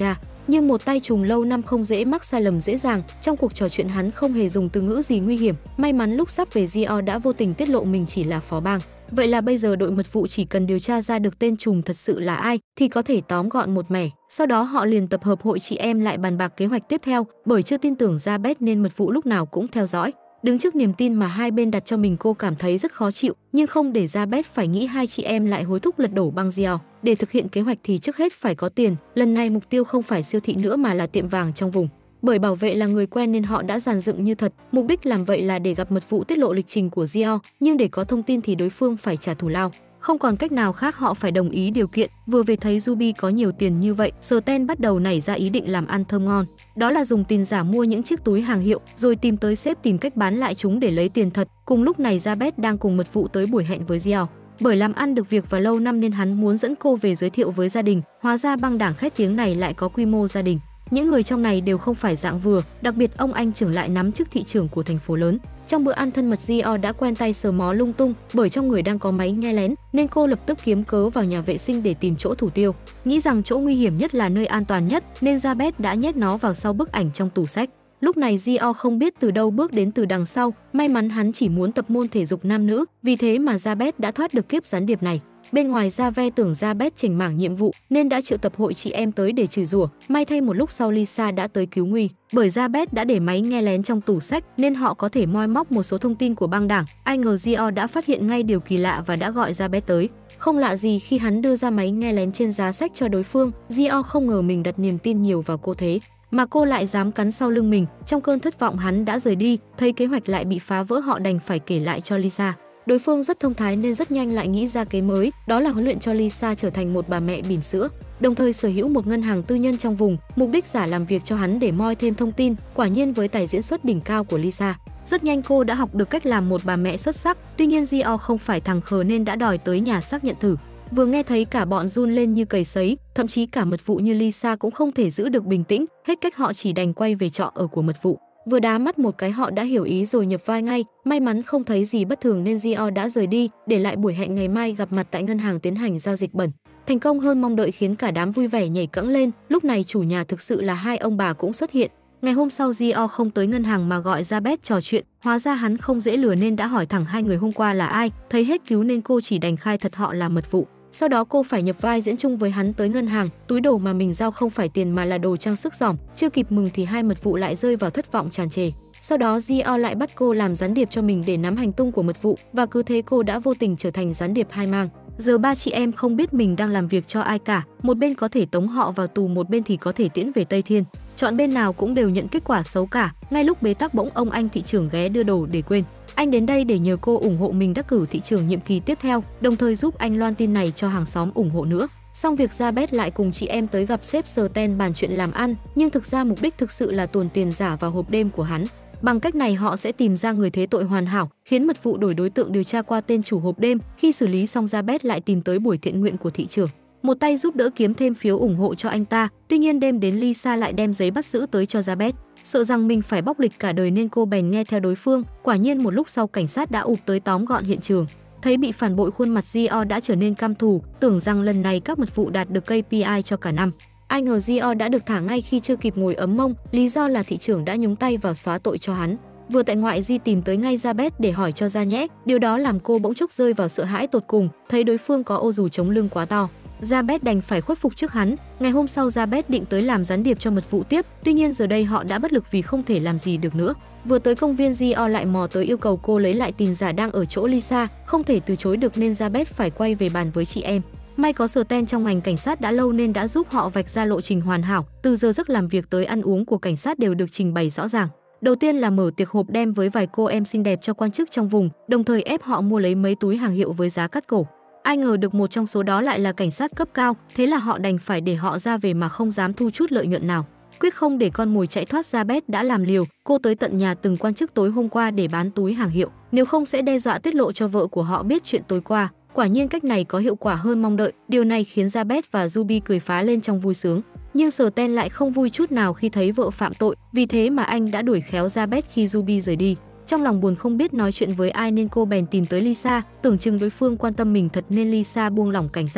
Nhưng một tay trùm lâu năm không dễ mắc sai lầm dễ dàng, trong cuộc trò chuyện hắn không hề dùng từ ngữ gì nguy hiểm, may mắn lúc sắp về Dior đã vô tình tiết lộ mình chỉ là phó bang. Vậy là bây giờ đội mật vụ chỉ cần điều tra ra được tên trùm thật sự là ai thì có thể tóm gọn một mẻ. Sau đó họ liền tập hợp hội chị em lại bàn bạc kế hoạch tiếp theo, bởi chưa tin tưởng Jabez nên mật vụ lúc nào cũng theo dõi. Đứng trước niềm tin mà hai bên đặt cho mình, cô cảm thấy rất khó chịu, nhưng không để Jabez phải nghĩ hai chị em lại hối thúc lật đổ bang Dior. Để thực hiện kế hoạch thì trước hết phải có tiền, lần này mục tiêu không phải siêu thị nữa mà là tiệm vàng trong vùng. Bởi bảo vệ là người quen nên họ đã dàn dựng như thật, mục đích làm vậy là để gặp mật vụ tiết lộ lịch trình của Dior, nhưng để có thông tin thì đối phương phải trả thù lao. Không còn cách nào khác, họ phải đồng ý điều kiện. Vừa về thấy Ruby có nhiều tiền như vậy, Sten bắt đầu nảy ra ý định làm ăn thơm ngon. Đó là dùng tiền giả mua những chiếc túi hàng hiệu, rồi tìm tới sếp tìm cách bán lại chúng để lấy tiền thật. Cùng lúc này Jabez đang cùng mật vụ tới buổi hẹn với Dior. Bởi làm ăn được việc và lâu năm nên hắn muốn dẫn cô về giới thiệu với gia đình. Hóa ra băng đảng khét tiếng này lại có quy mô gia đình. Những người trong này đều không phải dạng vừa, đặc biệt ông anh trưởng lại nắm chức thị trưởng của thành phố lớn. Trong bữa ăn thân mật, Dior đã quen tay sờ mó lung tung, bởi trong người đang có máy nghe lén nên cô lập tức kiếm cớ vào nhà vệ sinh để tìm chỗ thủ tiêu. Nghĩ rằng chỗ nguy hiểm nhất là nơi an toàn nhất nên Jabez đã nhét nó vào sau bức ảnh trong tủ sách. Lúc này Dior không biết từ đâu bước đến từ đằng sau, may mắn hắn chỉ muốn tập môn thể dục nam nữ, vì thế mà Jabez đã thoát được kiếp gián điệp này. Bên ngoài Jave tưởng Jabez chỉnh mảng nhiệm vụ nên đã triệu tập hội chị em tới để chửi rủa. May thay một lúc sau Lisa đã tới cứu nguy, bởi Jabez đã để máy nghe lén trong tủ sách nên họ có thể moi móc một số thông tin của băng đảng. Ai ngờ Dior đã phát hiện ngay điều kỳ lạ và đã gọi Jabez tới. Không lạ gì khi hắn đưa ra máy nghe lén trên giá sách cho đối phương, Dior không ngờ mình đặt niềm tin nhiều vào cô thế mà cô lại dám cắn sau lưng mình. Trong cơn thất vọng hắn đã rời đi, thấy kế hoạch lại bị phá vỡ họ đành phải kể lại cho Lisa. Đối phương rất thông thái nên rất nhanh lại nghĩ ra kế mới, đó là huấn luyện cho Lisa trở thành một bà mẹ bỉm sữa, đồng thời sở hữu một ngân hàng tư nhân trong vùng, mục đích giả làm việc cho hắn để moi thêm thông tin. Quả nhiên với tài diễn xuất đỉnh cao của Lisa, rất nhanh cô đã học được cách làm một bà mẹ xuất sắc. Tuy nhiên Dior không phải thằng khờ nên đã đòi tới nhà xác nhận thử. Vừa nghe thấy cả bọn run lên như cầy sấy, thậm chí cả mật vụ như Lisa cũng không thể giữ được bình tĩnh, hết cách họ chỉ đành quay về trọ ở của mật vụ. Vừa đá mắt một cái họ đã hiểu ý rồi nhập vai ngay, may mắn không thấy gì bất thường nên Dior đã rời đi, để lại buổi hẹn ngày mai gặp mặt tại ngân hàng tiến hành giao dịch bẩn. Thành công hơn mong đợi khiến cả đám vui vẻ nhảy cẫng lên, lúc này chủ nhà thực sự là hai ông bà cũng xuất hiện. Ngày hôm sau Dior không tới ngân hàng mà gọi Jabez trò chuyện, hóa ra hắn không dễ lừa nên đã hỏi thẳng hai người hôm qua là ai, thấy hết cứu nên cô chỉ đành khai thật họ là mật vụ. Sau đó cô phải nhập vai diễn chung với hắn tới ngân hàng, túi đồ mà mình giao không phải tiền mà là đồ trang sức giỏm. Chưa kịp mừng thì hai mật vụ lại rơi vào thất vọng tràn trề. Sau đó Dior lại bắt cô làm gián điệp cho mình để nắm hành tung của mật vụ, và cứ thế cô đã vô tình trở thành gián điệp hai mang. Giờ ba chị em không biết mình đang làm việc cho ai cả, một bên có thể tống họ vào tù, một bên thì có thể tiễn về Tây Thiên. Chọn bên nào cũng đều nhận kết quả xấu cả. Ngay lúc bế tắc bỗng ông anh thị trưởng ghé đưa đồ để quên. Anh đến đây để nhờ cô ủng hộ mình đắc cử thị trưởng nhiệm kỳ tiếp theo, đồng thời giúp anh loan tin này cho hàng xóm ủng hộ nữa. Xong việc, Jabez lại cùng chị em tới gặp sếp Sten bàn chuyện làm ăn, nhưng thực ra mục đích thực sự là tuồn tiền giả vào hộp đêm của hắn. Bằng cách này họ sẽ tìm ra người thế tội hoàn hảo, khiến mật vụ đổi đối tượng điều tra qua tên chủ hộp đêm. Khi xử lý xong, Jabez lại tìm tới buổi thiện nguyện của thị trưởng, một tay giúp đỡ kiếm thêm phiếu ủng hộ cho anh ta. Tuy nhiên đêm đến Lisa lại đem giấy bắt giữ tới cho Jabez, sợ rằng mình phải bóc lịch cả đời nên cô bèn nghe theo đối phương. Quả nhiên một lúc sau cảnh sát đã ụp tới tóm gọn hiện trường. Thấy bị phản bội, khuôn mặt Dior đã trở nên căm thù, tưởng rằng lần này các mật vụ đạt được ca pê i cho cả năm. Ai ngờ Dior đã được thả ngay khi chưa kịp ngồi ấm mông, lý do là thị trưởng đã nhúng tay vào xóa tội cho hắn. Vừa tại ngoại, Di tìm tới ngay Jabez để hỏi cho ra nhẽ, điều đó làm cô bỗng chốc rơi vào sợ hãi tột cùng, thấy đối phương có ô dù chống lưng quá to. Jabez đành phải khuất phục trước hắn. Ngày hôm sau Jabez định tới làm gián điệp cho mật vụ tiếp, tuy nhiên giờ đây họ đã bất lực vì không thể làm gì được nữa. Vừa tới công viên, Dior lại mò tới yêu cầu cô lấy lại tiền giả đang ở chỗ Lisa, không thể từ chối được nên Jabez phải quay về bàn với chị em. May có Sten trong ngành cảnh sát đã lâu nên đã giúp họ vạch ra lộ trình hoàn hảo, từ giờ giấc làm việc tới ăn uống của cảnh sát đều được trình bày rõ ràng. Đầu tiên là mở tiệc hộp đêm với vài cô em xinh đẹp cho quan chức trong vùng, đồng thời ép họ mua lấy mấy túi hàng hiệu với giá cắt cổ. Ai ngờ được một trong số đó lại là cảnh sát cấp cao, thế là họ đành phải để họ ra về mà không dám thu chút lợi nhuận nào. Quyết không để con mồi chạy thoát, Jabez đã làm liều, cô tới tận nhà từng quan chức tối hôm qua để bán túi hàng hiệu, nếu không sẽ đe dọa tiết lộ cho vợ của họ biết chuyện tối qua. Quả nhiên cách này có hiệu quả hơn mong đợi, điều này khiến Jabez và Ruby cười phá lên trong vui sướng. Nhưng Sten lại không vui chút nào khi thấy vợ phạm tội, vì thế mà anh đã đuổi khéo Jabez khi Ruby rời đi. Trong lòng buồn không biết nói chuyện với ai nên cô bèn tìm tới Lisa, tưởng chừng đối phương quan tâm mình thật nên Lisa buông lỏng cảnh giác.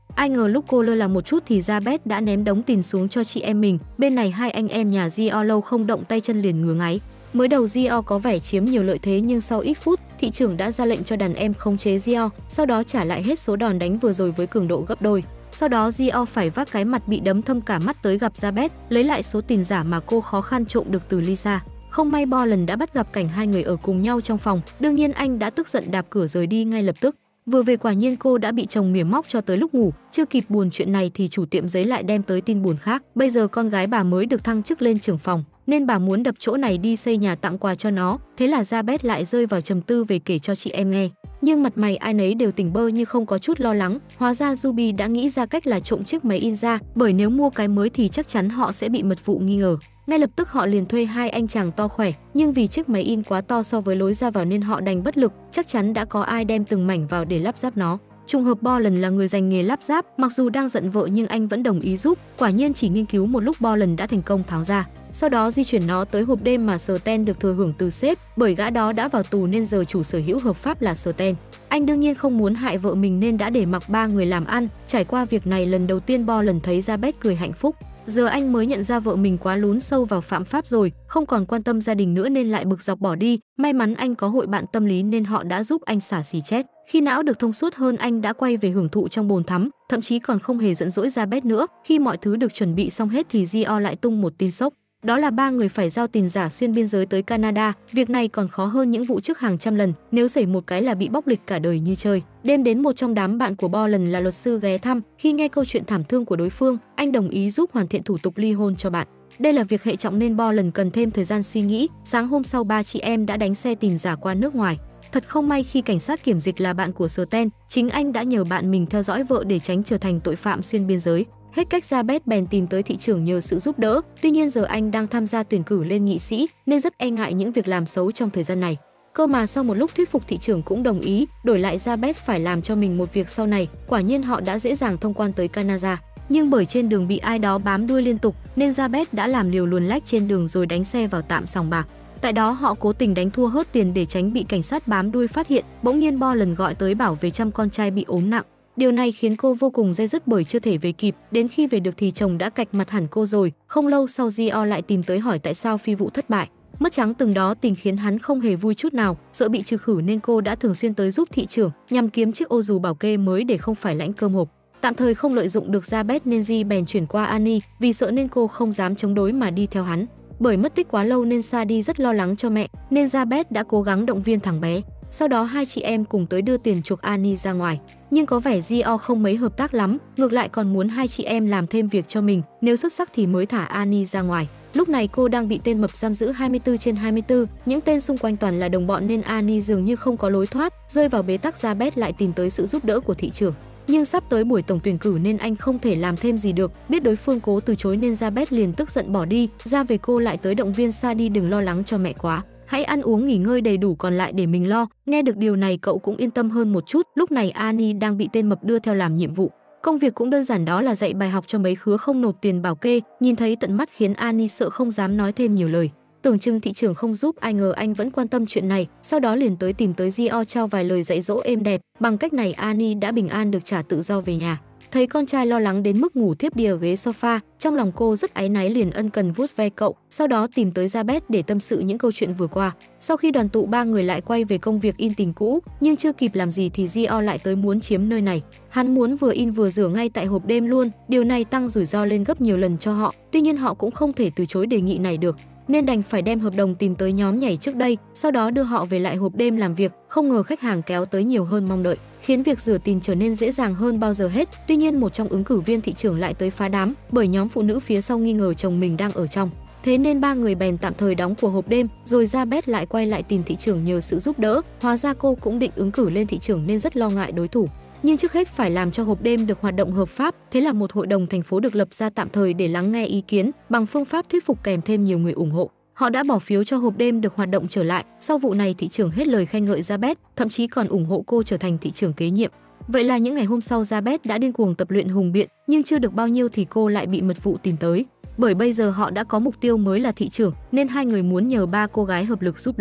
Ai ngờ lúc cô lơ là một chút thì Jabez đã ném đống tiền xuống cho chị em mình. Bên này hai anh em nhà Gio lâu không động tay chân liền ngứa ngáy. Mới đầu Gio có vẻ chiếm nhiều lợi thế nhưng sau ít phút, thị trưởng đã ra lệnh cho đàn em khống chế Gio, sau đó trả lại hết số đòn đánh vừa rồi với cường độ gấp đôi. Sau đó Gio phải vác cái mặt bị đấm thâm cả mắt tới gặp Jabez, lấy lại số tiền giả mà cô khó khăn trộm được từ Lisa. Không may Boland đã bắt gặp cảnh hai người ở cùng nhau trong phòng, đương nhiên anh đã tức giận đạp cửa rời đi ngay lập tức. Vừa về quả nhiên cô đã bị chồng mỉa móc cho tới lúc ngủ, chưa kịp buồn chuyện này thì chủ tiệm giấy lại đem tới tin buồn khác. Bây giờ con gái bà mới được thăng chức lên trưởng phòng, nên bà muốn đập chỗ này đi xây nhà tặng quà cho nó. Thế là Jabez lại rơi vào trầm tư về kể cho chị em nghe. Nhưng mặt mày ai nấy đều tỉnh bơ như không có chút lo lắng. Hóa ra Ruby đã nghĩ ra cách là trộm chiếc máy in ra, bởi nếu mua cái mới thì chắc chắn họ sẽ bị mật vụ nghi ngờ. Ngay lập tức họ liền thuê hai anh chàng to khỏe, nhưng vì chiếc máy in quá to so với lối ra vào nên họ đành bất lực, chắc chắn đã có ai đem từng mảnh vào để lắp ráp nó. Trùng hợp Boland là người dành nghề lắp ráp, mặc dù đang giận vợ nhưng anh vẫn đồng ý giúp. Quả nhiên chỉ nghiên cứu một lúc Boland đã thành công tháo ra. Sau đó di chuyển nó tới hộp đêm mà Sten được thừa hưởng từ sếp, bởi gã đó đã vào tù nên giờ chủ sở hữu hợp pháp là Sten. Anh đương nhiên không muốn hại vợ mình nên đã để mặc ba người làm ăn. Trải qua việc này lần đầu tiên Boland thấy Jabez cười hạnh phúc. Giờ anh mới nhận ra vợ mình quá lún sâu vào phạm pháp rồi, không còn quan tâm gia đình nữa nên lại bực dọc bỏ đi. May mắn anh có hội bạn tâm lý nên họ đã giúp anh xả xì chết. Khi não được thông suốt hơn anh đã quay về hưởng thụ trong bồn tắm, thậm chí còn không hề giận dỗi Jabez nữa. Khi mọi thứ được chuẩn bị xong hết thì Gio lại tung một tin sốc. Đó là ba người phải giao tiền giả xuyên biên giới tới Canada. Việc này còn khó hơn những vụ trước hàng trăm lần, nếu xảy một cái là bị bóc lịch cả đời như chơi. Đêm đến một trong đám bạn của Boland là luật sư ghé thăm. Khi nghe câu chuyện thảm thương của đối phương, anh đồng ý giúp hoàn thiện thủ tục ly hôn cho bạn. Đây là việc hệ trọng nên Boland cần thêm thời gian suy nghĩ. Sáng hôm sau ba chị em đã đánh xe tiền giả qua nước ngoài. Thật không may khi cảnh sát kiểm dịch là bạn của Sten, chính anh đã nhờ bạn mình theo dõi vợ để tránh trở thành tội phạm xuyên biên giới. Hết cách Jabez bèn tìm tới thị trưởng nhờ sự giúp đỡ. Tuy nhiên giờ anh đang tham gia tuyển cử lên nghị sĩ nên rất e ngại những việc làm xấu trong thời gian này. Cơ mà sau một lúc thuyết phục thị trưởng cũng đồng ý, đổi lại Jabez phải làm cho mình một việc sau này. Quả nhiên họ đã dễ dàng thông quan tới Canada. Nhưng bởi trên đường bị ai đó bám đuôi liên tục nên Jabez đã làm liều luồn lách trên đường rồi đánh xe vào tạm sòng bạc. Tại đó họ cố tình đánh thua hớt tiền để tránh bị cảnh sát bám đuôi phát hiện. Bỗng nhiên Boland gọi tới bảo về chăm con trai bị ốm nặng. Điều này khiến cô vô cùng day dứt bởi chưa thể về kịp, đến khi về được thì chồng đã cạch mặt hẳn cô rồi. Không lâu sau Gio lại tìm tới hỏi tại sao phi vụ thất bại. Mất trắng từng đó tình khiến hắn không hề vui chút nào, sợ bị trừ khử nên cô đã thường xuyên tới giúp thị trưởng nhằm kiếm chiếc ô dù bảo kê mới để không phải lãnh cơm hộp. Tạm thời không lợi dụng được Jabez nên Gi bèn chuyển qua Annie, vì sợ nên cô không dám chống đối mà đi theo hắn. Bởi mất tích quá lâu nên Sadie rất lo lắng cho mẹ, nên Jabez đã cố gắng động viên thằng bé. Sau đó hai chị em cùng tới đưa tiền chuộc Annie ra ngoài. Nhưng có vẻ Gio không mấy hợp tác lắm, ngược lại còn muốn hai chị em làm thêm việc cho mình, nếu xuất sắc thì mới thả Annie ra ngoài. Lúc này cô đang bị tên mập giam giữ hai mươi tư trên hai mươi tư, những tên xung quanh toàn là đồng bọn nên Annie dường như không có lối thoát, rơi vào bế tắc. Jabez lại tìm tới sự giúp đỡ của thị trưởng. Nhưng sắp tới buổi tổng tuyển cử nên anh không thể làm thêm gì được, biết đối phương cố từ chối nên Jabez liền tức giận bỏ đi. Ra về cô lại tới động viên Sadie đừng lo lắng cho mẹ quá. Hãy ăn uống nghỉ ngơi đầy đủ còn lại để mình lo. Nghe được điều này cậu cũng yên tâm hơn một chút. Lúc này Annie đang bị tên mập đưa theo làm nhiệm vụ. Công việc cũng đơn giản, đó là dạy bài học cho mấy khứa không nộp tiền bảo kê. Nhìn thấy tận mắt khiến Annie sợ không dám nói thêm nhiều lời. Tưởng chừng thị trưởng không giúp, ai ngờ anh vẫn quan tâm chuyện này. Sau đó liền tới tìm tới Gio trao vài lời dạy dỗ êm đẹp. Bằng cách này Annie đã bình an được trả tự do về nhà. Thấy con trai lo lắng đến mức ngủ thiếp đi ở ghế sofa, trong lòng cô rất áy náy liền ân cần vuốt ve cậu, sau đó tìm tới Jabez để tâm sự những câu chuyện vừa qua. Sau khi đoàn tụ ba người lại quay về công việc in tình cũ, nhưng chưa kịp làm gì thì Gio lại tới muốn chiếm nơi này. Hắn muốn vừa in vừa rửa ngay tại hộp đêm luôn, điều này tăng rủi ro lên gấp nhiều lần cho họ. Tuy nhiên họ cũng không thể từ chối đề nghị này được, nên đành phải đem hợp đồng tìm tới nhóm nhảy trước đây, sau đó đưa họ về lại hộp đêm làm việc. Không ngờ khách hàng kéo tới nhiều hơn mong đợi, khiến việc rửa tiền trở nên dễ dàng hơn bao giờ hết. Tuy nhiên một trong ứng cử viên thị trưởng lại tới phá đám, bởi nhóm phụ nữ phía sau nghi ngờ chồng mình đang ở trong. Thế nên ba người bèn tạm thời đóng của hộp đêm, rồi Jabez lại quay lại tìm thị trưởng nhờ sự giúp đỡ. Hóa ra cô cũng định ứng cử lên thị trưởng nên rất lo ngại đối thủ. Nhưng trước hết phải làm cho hộp đêm được hoạt động hợp pháp, thế là một hội đồng thành phố được lập ra tạm thời để lắng nghe ý kiến bằng phương pháp thuyết phục kèm thêm nhiều người ủng hộ. Họ đã bỏ phiếu cho hộp đêm được hoạt động trở lại. Sau vụ này thị trưởng hết lời khen ngợi Jabez, thậm chí còn ủng hộ cô trở thành thị trưởng kế nhiệm. Vậy là những ngày hôm sau Jabez đã điên cuồng tập luyện hùng biện, nhưng chưa được bao nhiêu thì cô lại bị mật vụ tìm tới. Bởi bây giờ họ đã có mục tiêu mới là thị trưởng, nên hai người muốn nhờ ba cô gái hợp lực giúp đỡ.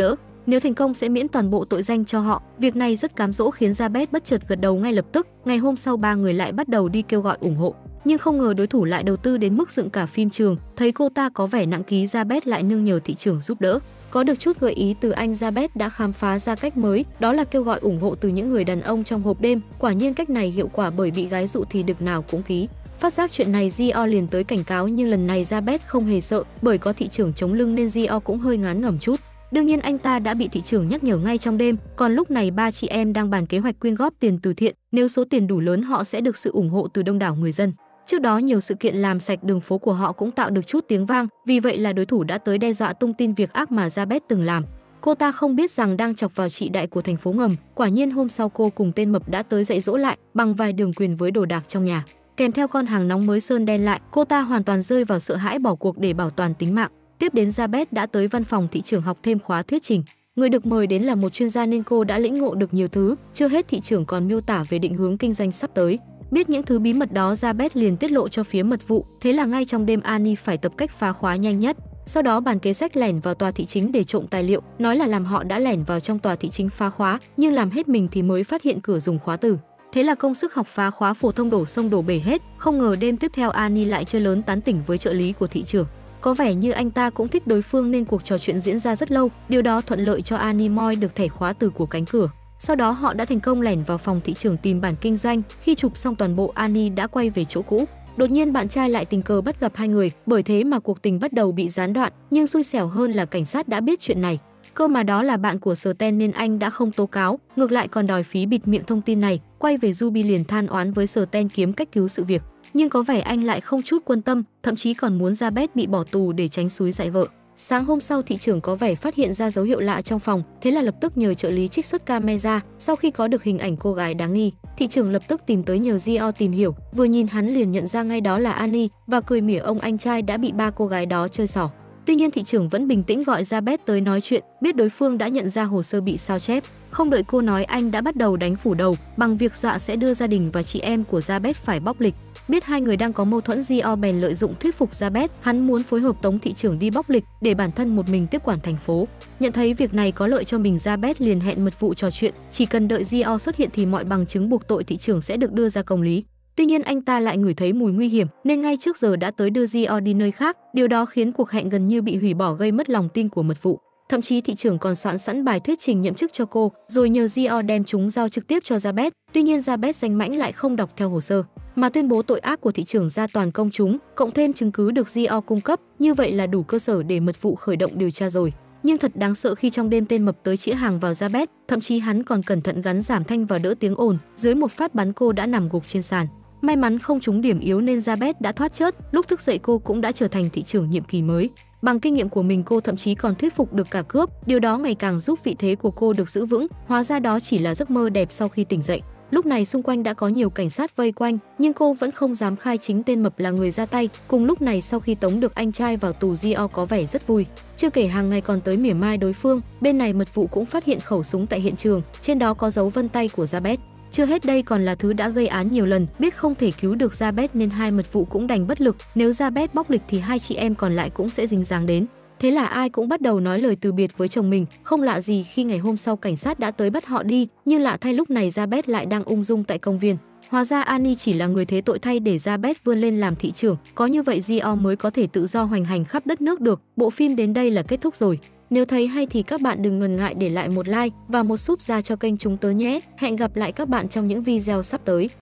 Nếu thành công sẽ miễn toàn bộ tội danh cho họ. Việc này rất cám dỗ khiến Jabez bất chợt gật đầu ngay lập tức. Ngày hôm sau ba người lại bắt đầu đi kêu gọi ủng hộ. Nhưng không ngờ đối thủ lại đầu tư đến mức dựng cả phim trường. Thấy cô ta có vẻ nặng ký, Jabez lại nương nhờ thị trưởng giúp đỡ. Có được chút gợi ý từ anh, Jabez đã khám phá ra cách mới, đó là kêu gọi ủng hộ từ những người đàn ông trong hộp đêm. Quả nhiên cách này hiệu quả, bởi bị gái dụ thì đực nào cũng ký. Phát giác chuyện này, Gio liền tới cảnh cáo, nhưng lần này Jabez không hề sợ, bởi có thị trưởng chống lưng nên Gio cũng hơi ngán ngẩm chút. Đương nhiên anh ta đã bị thị trưởng nhắc nhở ngay trong đêm. Còn lúc này ba chị em đang bàn kế hoạch quyên góp tiền từ thiện, nếu số tiền đủ lớn họ sẽ được sự ủng hộ từ đông đảo người dân. Trước đó nhiều sự kiện làm sạch đường phố của họ cũng tạo được chút tiếng vang, vì vậy là đối thủ đã tới đe dọa tung tin việc ác mà Jabez từng làm. Cô ta không biết rằng đang chọc vào chị đại của thành phố ngầm. Quả nhiên hôm sau cô cùng tên mập đã tới dạy dỗ lại bằng vài đường quyền với đồ đạc trong nhà, kèm theo con hàng nóng mới sơn đen lại. Cô ta hoàn toàn rơi vào sợ hãi, bỏ cuộc để bảo toàn tính mạng. Tiếp đến Jabez đã tới văn phòng thị trưởng học thêm khóa thuyết trình. Người được mời đến là một chuyên gia nên cô đã lĩnh ngộ được nhiều thứ. Chưa hết, thị trưởng còn miêu tả về định hướng kinh doanh sắp tới. Biết những thứ bí mật đó, Jabez liền tiết lộ cho phía mật vụ. Thế là ngay trong đêm Annie phải tập cách phá khóa nhanh nhất. Sau đó bàn kế sách lẻn vào tòa thị chính để trộm tài liệu, nói là làm họ đã lẻn vào trong tòa thị chính phá khóa, nhưng làm hết mình thì mới phát hiện cửa dùng khóa từ. Thế là công sức học phá khóa phổ thông đổ sông đổ bể hết. Không ngờ đêm tiếp theo Annie lại chơi lớn tán tỉnh với trợ lý của thị trưởng. Có vẻ như anh ta cũng thích đối phương nên cuộc trò chuyện diễn ra rất lâu. Điều đó thuận lợi cho Annie moi được thẻ khóa từ của cánh cửa. Sau đó họ đã thành công lẻn vào phòng thị trưởng tìm bản kinh doanh. Khi chụp xong toàn bộ, Annie đã quay về chỗ cũ. Đột nhiên bạn trai lại tình cờ bắt gặp hai người, bởi thế mà cuộc tình bắt đầu bị gián đoạn. Nhưng xui xẻo hơn là cảnh sát đã biết chuyện này. Cơ mà đó là bạn của Sten nên anh đã không tố cáo, ngược lại còn đòi phí bịt miệng thông tin này. Quay về, Ruby liền than oán với Sten kiếm cách cứu sự việc. Nhưng có vẻ anh lại không chút quan tâm, thậm chí còn muốn Jabez bị bỏ tù để tránh xúi dại vợ. Sáng hôm sau, thị trưởng có vẻ phát hiện ra dấu hiệu lạ trong phòng, thế là lập tức nhờ trợ lý trích xuất camera. Sau khi có được hình ảnh cô gái đáng nghi, thị trưởng lập tức tìm tới nhờ Gio tìm hiểu. Vừa nhìn hắn liền nhận ra ngay đó là Annie và cười mỉa ông anh trai đã bị ba cô gái đó chơi xỏ. Tuy nhiên thị trưởng vẫn bình tĩnh gọi Jabez tới nói chuyện, biết đối phương đã nhận ra hồ sơ bị sao chép. Không đợi cô nói, anh đã bắt đầu đánh phủ đầu bằng việc dọa sẽ đưa gia đình và chị em của Jabez phải bóc lịch. Biết hai người đang có mâu thuẫn, Gio bèn lợi dụng thuyết phục Jabez. Hắn muốn phối hợp tống thị trưởng đi bóc lịch để bản thân một mình tiếp quản thành phố. Nhận thấy việc này có lợi cho mình, Jabez liền hẹn mật vụ trò chuyện. Chỉ cần đợi Gio xuất hiện thì mọi bằng chứng buộc tội thị trưởng sẽ được đưa ra công lý. Tuy nhiên anh ta lại ngửi thấy mùi nguy hiểm nên ngay trước giờ đã tới đưa Gio đi nơi khác. Điều đó khiến cuộc hẹn gần như bị hủy bỏ, gây mất lòng tin của mật vụ. Thậm chí thị trưởng còn soạn sẵn bài thuyết trình nhậm chức cho cô, rồi nhờ Gio đem chúng giao trực tiếp cho Jabez. Tuy nhiên Jabez danh mãnh lại không đọc theo hồ sơ, mà tuyên bố tội ác của thị trưởng ra toàn công chúng, cộng thêm chứng cứ được Gio cung cấp. Như vậy là đủ cơ sở để mật vụ khởi động điều tra rồi. Nhưng thật đáng sợ khi trong đêm tên mập tới chĩa hàng vào Jabez, thậm chí hắn còn cẩn thận gắn giảm thanh và đỡ tiếng ồn. Dưới một phát bắn, cô đã nằm gục trên sàn. May mắn không trúng điểm yếu nên Jabez đã thoát chết. Lúc thức dậy cô cũng đã trở thành thị trưởng nhiệm kỳ mới. Bằng kinh nghiệm của mình, cô thậm chí còn thuyết phục được cả cướp. Điều đó ngày càng giúp vị thế của cô được giữ vững. Hóa ra đó chỉ là giấc mơ đẹp sau khi tỉnh dậy. Lúc này xung quanh đã có nhiều cảnh sát vây quanh, nhưng cô vẫn không dám khai chính tên mập là người ra tay. Cùng lúc này, sau khi tống được anh trai vào tù, Gio có vẻ rất vui. Chưa kể hàng ngày còn tới mỉa mai đối phương. Bên này mật vụ cũng phát hiện khẩu súng tại hiện trường, trên đó có dấu vân tay của Jabez. Chưa hết, đây còn là thứ đã gây án nhiều lần. Biết không thể cứu được Jabez nên hai mật vụ cũng đành bất lực. Nếu Jabez bóc lịch thì hai chị em còn lại cũng sẽ dính dáng đến. Thế là ai cũng bắt đầu nói lời từ biệt với chồng mình. Không lạ gì khi ngày hôm sau cảnh sát đã tới bắt họ đi, nhưng lạ thay lúc này Jabez lại đang ung dung tại công viên. Hóa ra Annie chỉ là người thế tội thay để Jabez vươn lên làm thị trưởng. Có như vậy Gio mới có thể tự do hoành hành khắp đất nước được. Bộ phim đến đây là kết thúc rồi. Nếu thấy hay thì các bạn đừng ngần ngại để lại một like và một sub ra cho kênh chúng tớ nhé. Hẹn gặp lại các bạn trong những video sắp tới.